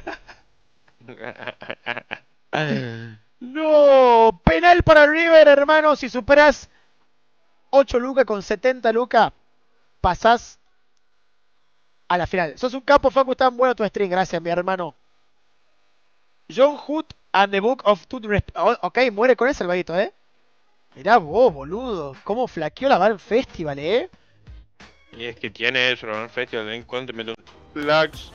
No, penal para River, hermano. Si superas ocho lucas con setenta lucas, pasás a la final. Sos un capo, Facu, tan bueno tu stream. Gracias, mi hermano. John Hood and the Book of Tooth Resp oh, ok, muere con ese el vaguito, eh. Mirá vos, boludo. Cómo flaqueó la Van Festival, eh. Y es que tiene eso, el festival de encuentro, mete un lags.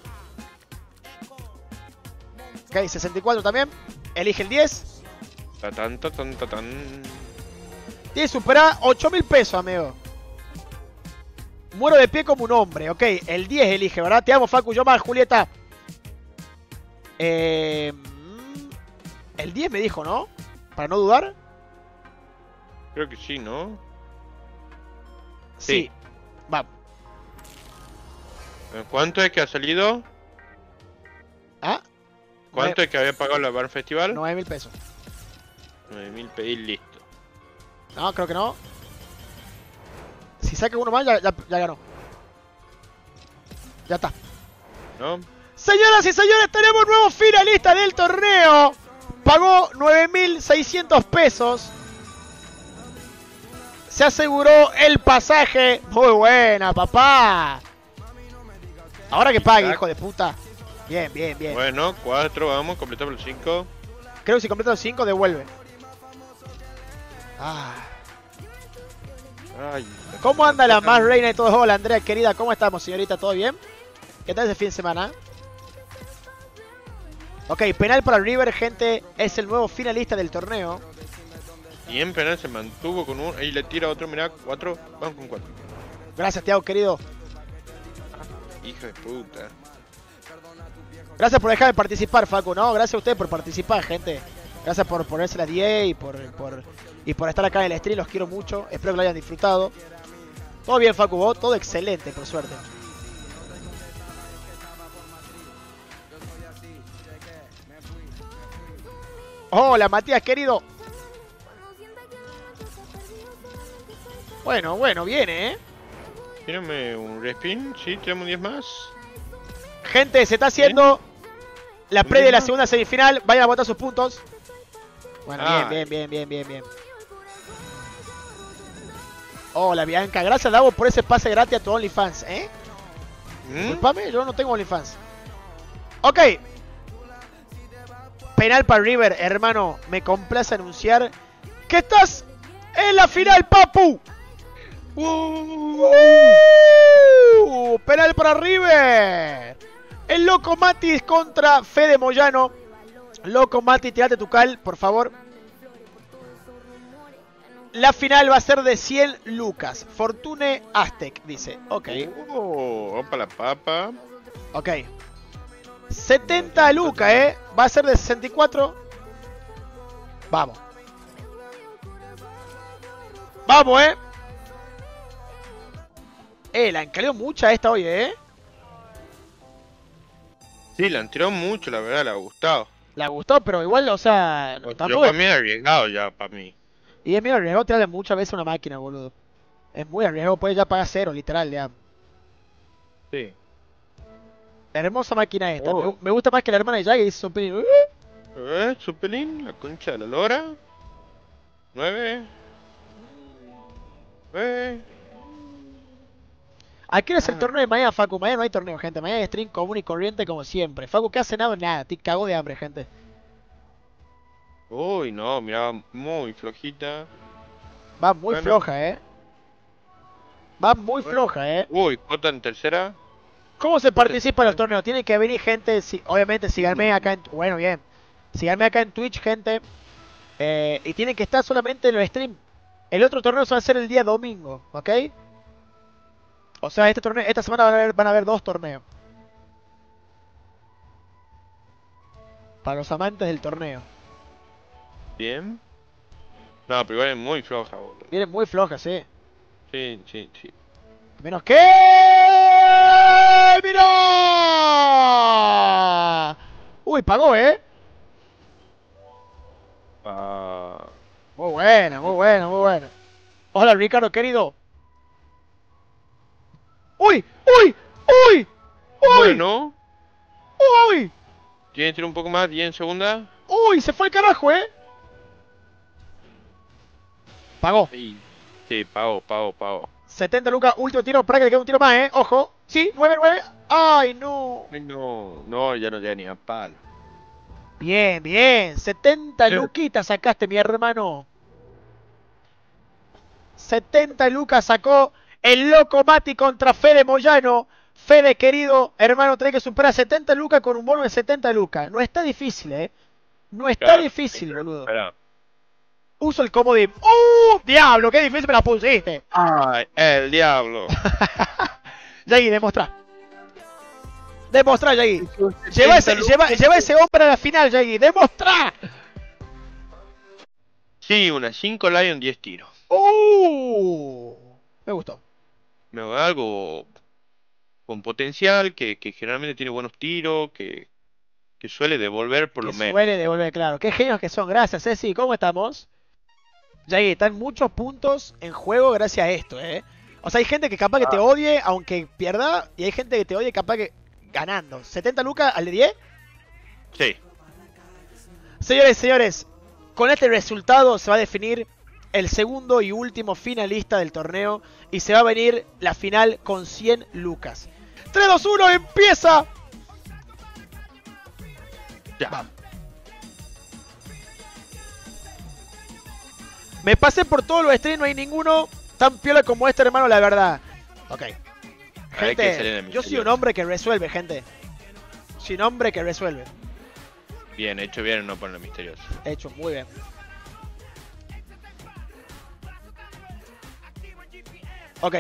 Ok, sesenta y cuatro también. Elige el diez. Tatán, tatán, tatán. diez supera ocho mil pesos, amigo. Muero de pie como un hombre. Ok, el diez elige, ¿verdad? Te amo, Facu. Yo más, Julieta. Eh, el diez me dijo, ¿no? Para no dudar. Creo que sí, ¿no? Sí. Sí. Vamos. ¿Cuánto es que ha salido? ¿Ah? ¿Cuánto es que había pagado la Bar Festival? nueve mil pesos. nueve mil pedir listo. No, creo que no. Si saca uno más, ya, ya, ya ganó. Ya está. ¿No? Señoras y señores, tenemos nuevo finalista del torneo. Pagó nueve mil seiscientos pesos. Se aseguró el pasaje. Muy buena, papá. Ahora que pague, hijo de puta. Bien, bien, bien. Bueno, cuatro, vamos, completamos los cinco. Creo que si completa los cinco, devuelve. Ah. Ay, ¿Cómo anda la más reina de todos? Hola, Andrea, querida. ¿Cómo estamos, señorita? ¿Todo bien? ¿Qué tal ese fin de semana? Ok, penal para River, gente. Es el nuevo finalista del torneo. Y en penal se mantuvo con un... Ahí le tira otro, mirá, cuatro. Vamos con cuatro. Gracias, Tiago, querido. Hija de puta. Gracias por dejarme participar, Facu. No, gracias a usted por participar, gente. Gracias por ponerse la diez y por, por, y por estar acá en el stream. Los quiero mucho. Espero que lo hayan disfrutado. Todo bien, Facu. Vos, todo excelente, por suerte. Hola, Matías, querido. Bueno, bueno, viene, ¿eh? Tírame un respin, sí, tiramos un diez más. Gente, se está haciendo la pre de la segunda semifinal. Vayan a votar sus puntos. Bueno, Ah. bien, bien, bien, bien, bien, bien. Hola, Bianca. Gracias, Davo, por ese pase gratis a tu OnlyFans, ¿eh? ¿Mm? Disculpame, yo no tengo OnlyFans. Ok. Penal para River, hermano. Me complace anunciar que estás en la final, papu. Uh. Uh, penal para River. El Loco Matis contra Fede Moyano. Loco Mati, tirate tu cal, por favor. La final va a ser de cien lucas. Fortune Aztec, dice. Ok. Oh, vamos para la papa. Ok. setenta lucas, eh. Va a ser de sesenta y cuatro. Vamos. Vamos, eh. Eh, la encaleó mucha esta hoy, eh. Sí, la han tirado mucho, la verdad, le ha gustado. La gustó, pero igual, o sea, Yo tampoco. para mí es arriesgado ya, para mí. Y es medio arriesgado tirarle muchas veces a una máquina, boludo. Es muy arriesgado, puede ya pagar cero, literal, ya. Sí. Hermosa máquina esta. Oh. Me, me gusta más que la hermana de Jagger, dice Sopelín. Eh, Supelín, la concha de la lora. Nueve. Nueve. ¿A qué hora es el Ah. torneo de mañana, Facu? Mañana no hay torneo, gente. Mañana hay stream común y corriente como siempre. Facu, ¿qué ha cenado? Nada, te cagó de hambre, gente. Uy, no, mira, muy flojita. Va muy Bueno. floja, eh. Va muy floja, ¿eh? Uy, Jota en tercera. ¿Cómo se participa en los torneos? Tiene que venir gente, si, obviamente síganme acá en... Bueno, bien. Síganme acá en Twitch, gente. Eh, y tienen que estar solamente en el stream. El otro torneo se va a hacer el día domingo, ¿ok? O sea, este torneo, esta semana van a haber, van a haber dos torneos. Para los amantes del torneo. Bien. No, pero igual es muy floja, boludo. Vienen muy flojas, sí. Sí, sí, sí. Menos que... ¡Mira! Uy, pagó, ¿eh? Ah, Muy buena, muy buena, muy buena. Hola, Ricardo, querido. ¡Uy! ¡Uy! ¡Uy! ¡Uy! bueno. ¡Uy! ¿Tiene que ir un poco más? ¿diez en segunda? ¡Uy! Se fue el carajo, ¿eh? Pagó. Sí, sí, pago, pago, pago. setenta lucas, último tiro, para que le quede un tiro más, ¿eh? Ojo. Sí, nueve, nueve. ¡Ay, no! Ay, no, no, ya no llega ni a palo. Bien, bien. setenta Sí. luquitas sacaste, mi hermano. setenta lucas sacó el loco Mati contra Fede Moyano. Fede, querido hermano, tenés que superar setenta lucas con un bono de setenta lucas. No está difícil, ¿eh? No está Claro, difícil, espera, boludo. espera. Uso el comodín. ¡Uh! ¡Diablo! ¡Qué difícil me la pusiste! Ay, el diablo. Yagi, demostrá. Demostrá, Yagi. Lleva ese, lleva, lleva ese hombre a la final, Yagi. ¡Demostrá! Sí, una cinco Lion, diez tiros. ¡Uh! Me gustó. Me da algo con potencial, que, que generalmente tiene buenos tiros, que, que suele devolver por Que lo menos. suele devolver, claro. Qué genios que son. Gracias, Ceci. ¿Cómo estamos? Yagi, están muchos puntos en juego gracias a esto, ¿eh? O sea, hay gente que capaz que te odie aunque pierda, y hay gente que te odie capaz que ganando. ¿setenta lucas al de diez? Sí. Señores, señores, con este resultado se va a definir el segundo y último finalista del torneo y se va a venir la final con cien lucas. tres, dos, uno, empieza. Ya. Vamos. Me pasé por todos los streams, no hay ninguno tan piola como este, hermano, la verdad. Ok. Hay que ser Gente, el yo soy un misterioso. hombre que resuelve, gente. Soy un hombre que resuelve. Bien, hecho bien en no ponerlo misterioso. Hecho, muy bien. Ok.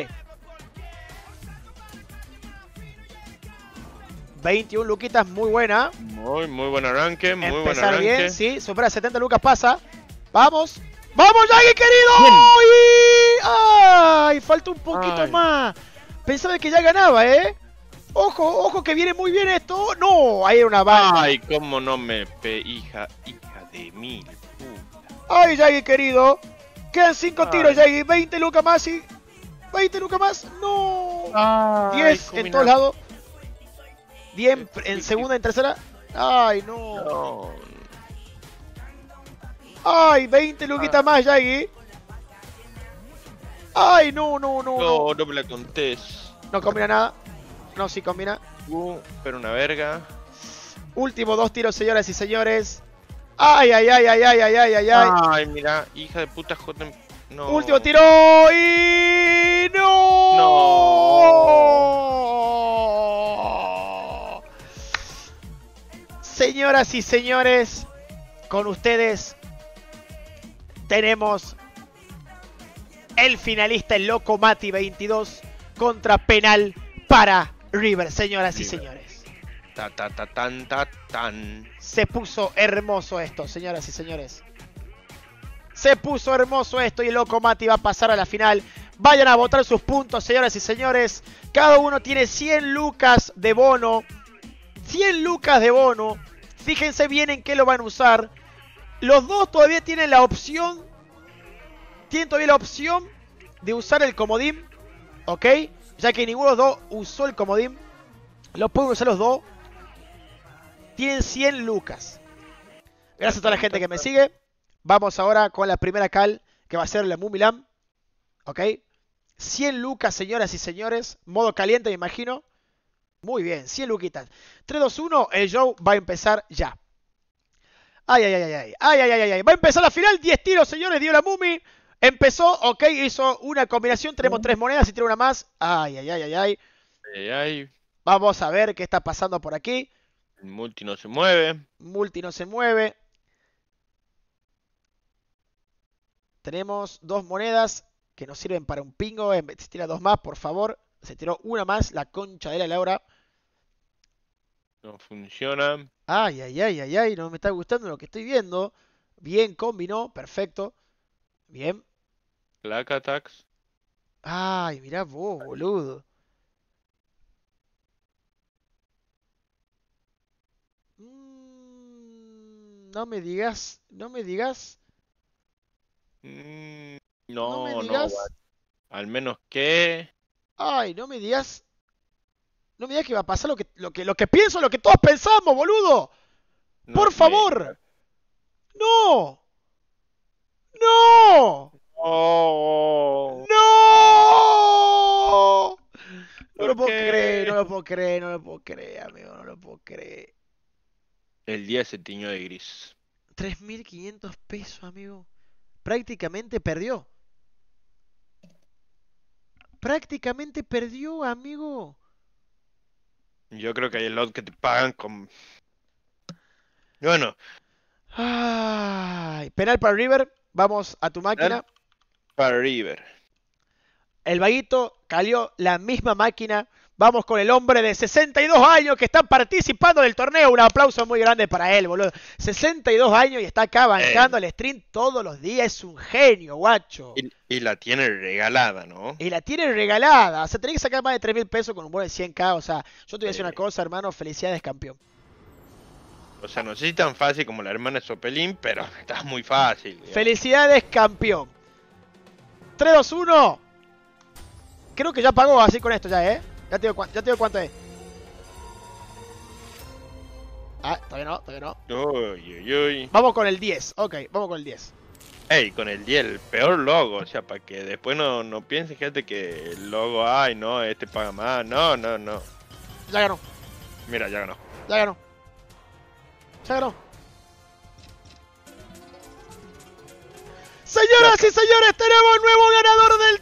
veintiún luquitas, muy buena. Muy, muy buen arranque, muy buen Empezar arranque. bien, sí. Supera setenta lucas, pasa. Vamos. ¡Vamos, Yagi, querido! Bien. Y... ¡Ay! Falta un poquito Ay. más. Pensaba que ya ganaba, ¿eh? Ojo, ojo, que viene muy bien esto. No, ahí era una bala. Ay, cómo no me pe... hija, hija de mil puta. ¡Ay, Yagi, querido! Quedan cinco Ay. tiros, Yagi. veinte lucas más y... veinte lucas más. ¡No! Ay, diez en combina- todos lados. diez en, Sí, en sí, segunda, en tercera. ¡Ay, no! No. ¡Ay, veinte luquitas más, Yagi! ¡Ay, no, no, no, no! No, no me la contés. No combina nada. No, sí combina. Uh, pero una verga. Último dos tiros, señoras y señores. ¡Ay, ay, ay, ay, ay, ay, ay, ay! ay. Ay, mira, hija de puta J. No. Último tiro y... ¡No! No. Señoras y señores, con ustedes tenemos el finalista, el Loco Mati veintidós contra Penal para River, señoras y River. señores. Ta ta ta tan ta tan. Se puso hermoso esto, señoras y señores. Se puso hermoso esto y el Loco Mati va a pasar a la final. Vayan a votar sus puntos, señoras y señores. Cada uno tiene cien lucas de bono. cien lucas de bono. Fíjense bien en qué lo van a usar. Los dos todavía tienen la opción. Tienen todavía la opción de usar el comodín. ¿Ok? Ya que ninguno de los dos usó el comodín. Lo pueden usar los dos. Tienen cien lucas. Gracias a toda la gente que me sigue. Vamos ahora con la primera cal, que va a ser la Mumilam. ¿Ok? cien lucas, señoras y señores. Modo caliente, me imagino. Muy bien, cien luquitas. tres, dos, uno, el show va a empezar ya. Ay, ay, ay, ay, ay, ay, ay, ay, ay. Va a empezar la final, diez tiros, señores, dio la Mumi. Empezó, ok, hizo una combinación, tenemos tres monedas y tiene una más. Ay, ay, ay, ay, ay. Ay, ay. Vamos a ver qué está pasando por aquí. El multi no se mueve. Multi no se mueve. Tenemos dos monedas que nos sirven para un pingo. Se tira dos más, por favor. Se tiró una más, la concha de la Laura. No funciona. Ay, ay, ay, ay, ay. No me está gustando lo que estoy viendo. Bien, combinó. Perfecto. Bien. Black attacks. Ay, mirá vos, boludo. Mm, no me digas, no me digas. Mm, No no, me no. digas. guay. Al menos que... Ay, no me digas. No me digas que va a pasar lo que, lo que, lo que pienso, lo que todos pensamos, boludo. no Por me- favor. No. No. Oh, No. No ¿por lo puedo qué? creer, no lo puedo creer, no lo puedo creer, amigo, no lo puedo creer. El día se tiñó de gris. tres mil quinientos pesos, amigo. Prácticamente perdió. Prácticamente perdió, amigo. Yo creo que hay el lot que te pagan con... Bueno, Ay, penal para River. Vamos a tu máquina. para River. El vaguito cayó la misma máquina. Vamos con el hombre de sesenta y dos años que está participando del torneo. Un aplauso muy grande para él, boludo. sesenta y dos años y está acá bancando el stream todos los días. Es un genio, guacho. Y, y la tiene regalada, ¿no? Y la tiene regalada. O sea, tenés que sacar más de tres mil pesos con un bono de cien k. O sea, yo te voy a decir una Sí. cosa, hermano. Felicidades, campeón. O sea, no sé si tan fácil como la hermana de Sopelín, pero está muy fácil. digamos. Felicidades, campeón. tres, dos, uno. Creo que ya pagó así con esto ya, ¿eh? Ya te digo, cuán- ya te digo cuánto es. Ah, todavía no, todavía no. Uy, uy, uy. Vamos con el diez. Ok, vamos con el diez. Ey, con el diez, el peor logo, o sea, para que después no, no piense gente que el logo, ay, no, este paga más. No, no, no. Ya ganó, Mira, ya ganó. ya ganó. Ya ganó. Señoras y señores, tenemos nuevo ganador del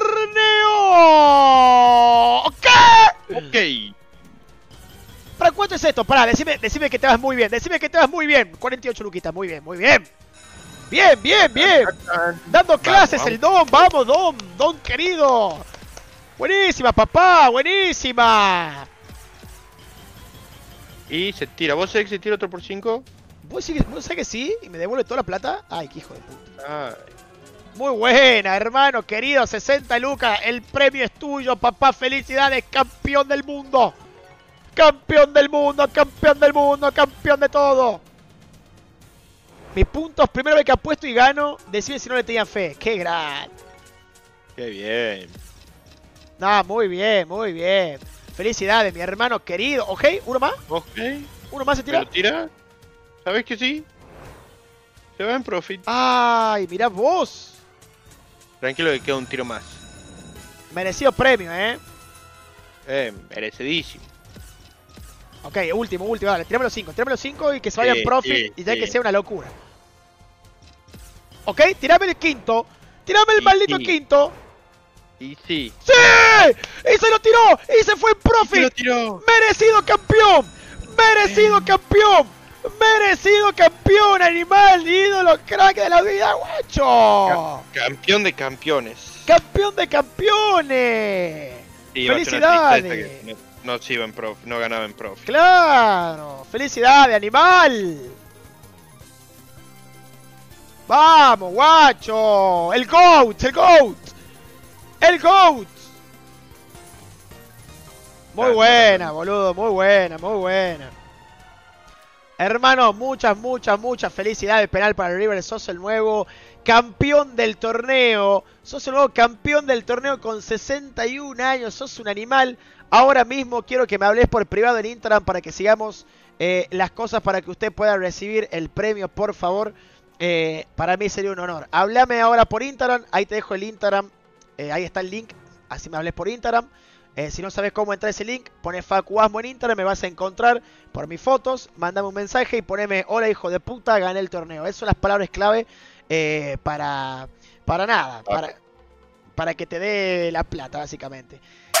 torneo. ¿Qué? Ok. ¿Para cuánto es esto? Pará, decime, decime que te vas muy bien. Decime que te vas muy bien. cuarenta y ocho luquitas, muy bien, muy bien. Bien, bien, bien. Dando clases vamos. el Don. Vamos, Don. Don querido. Buenísima, papá. Buenísima. Y se tira. ¿Vos sabés que se tira otro por cinco? ¿Vos sabés vos sabés que sí? ¿Y me devuelve toda la plata? Ay, qué hijo de puta. Ay. Muy buena, hermano querido. sesenta lucas. El premio es tuyo, papá. Felicidades, campeón del mundo. Campeón del mundo, campeón del mundo, campeón de todo. Mis puntos, primera vez que apuesto y gano. Decime si no le tenía fe. Qué grande. Qué bien. No, muy bien, muy bien. Felicidades, mi hermano querido. ¿Ok? ¿Uno más? Ok. ¿Uno más se ¿Te tira? lo tira? ¿Sabes que sí? Se va en profit. Ay, mirá vos. Tranquilo que queda un tiro más. Merecido premio, ¿eh? Eh, merecidísimo. Ok, último, último. Dale, tirame los cinco. Tirame los cinco y que se vaya en Sí, profit sí, y ya sí. que sea una locura. Ok, tirame el quinto. Tirame el Sí, maldito sí. quinto. Y sí. ¡Sí! ¡Y se lo tiró! ¡Y se fue en ¿Qué lo profit! tiró? ¡Merecido campeón! ¡Merecido Eh. campeón! ¡Merecido campeón! ¡Animal! ¡Ídolo! ¡Crack de la vida, guacho! Campeón de campeones. ¡Campeón de campeones! Sí, iba a ser una ¡Felicidades! tristeza que no, no se iba en prof, no ganaba en prof. ¡Claro! ¡Felicidades, animal! ¡Vamos, guacho! ¡El GOAT! ¡El GOAT! ¡El GOAT! Muy Grande, buena, grande. boludo, muy buena, muy buena. Hermano, muchas, muchas, muchas felicidades. Penal para River. Sos el nuevo campeón del torneo. Sos el nuevo campeón del torneo con sesenta y un años. Sos un animal. Ahora mismo quiero que me hables por privado en Instagram para que sigamos eh, las cosas para que usted pueda recibir el premio, por favor. Eh, para mí sería un honor. Háblame ahora por Instagram. Ahí te dejo el Instagram. Eh, ahí está el link. Así me hables por Instagram. Eh, si no sabes cómo entrar a ese link, pones Facuasmo en Instagram, me vas a encontrar por mis fotos, mándame un mensaje y poneme hola hijo de puta, gané el torneo. Esas son las palabras clave eh, para, Para nada, para, para que te dé la plata, básicamente.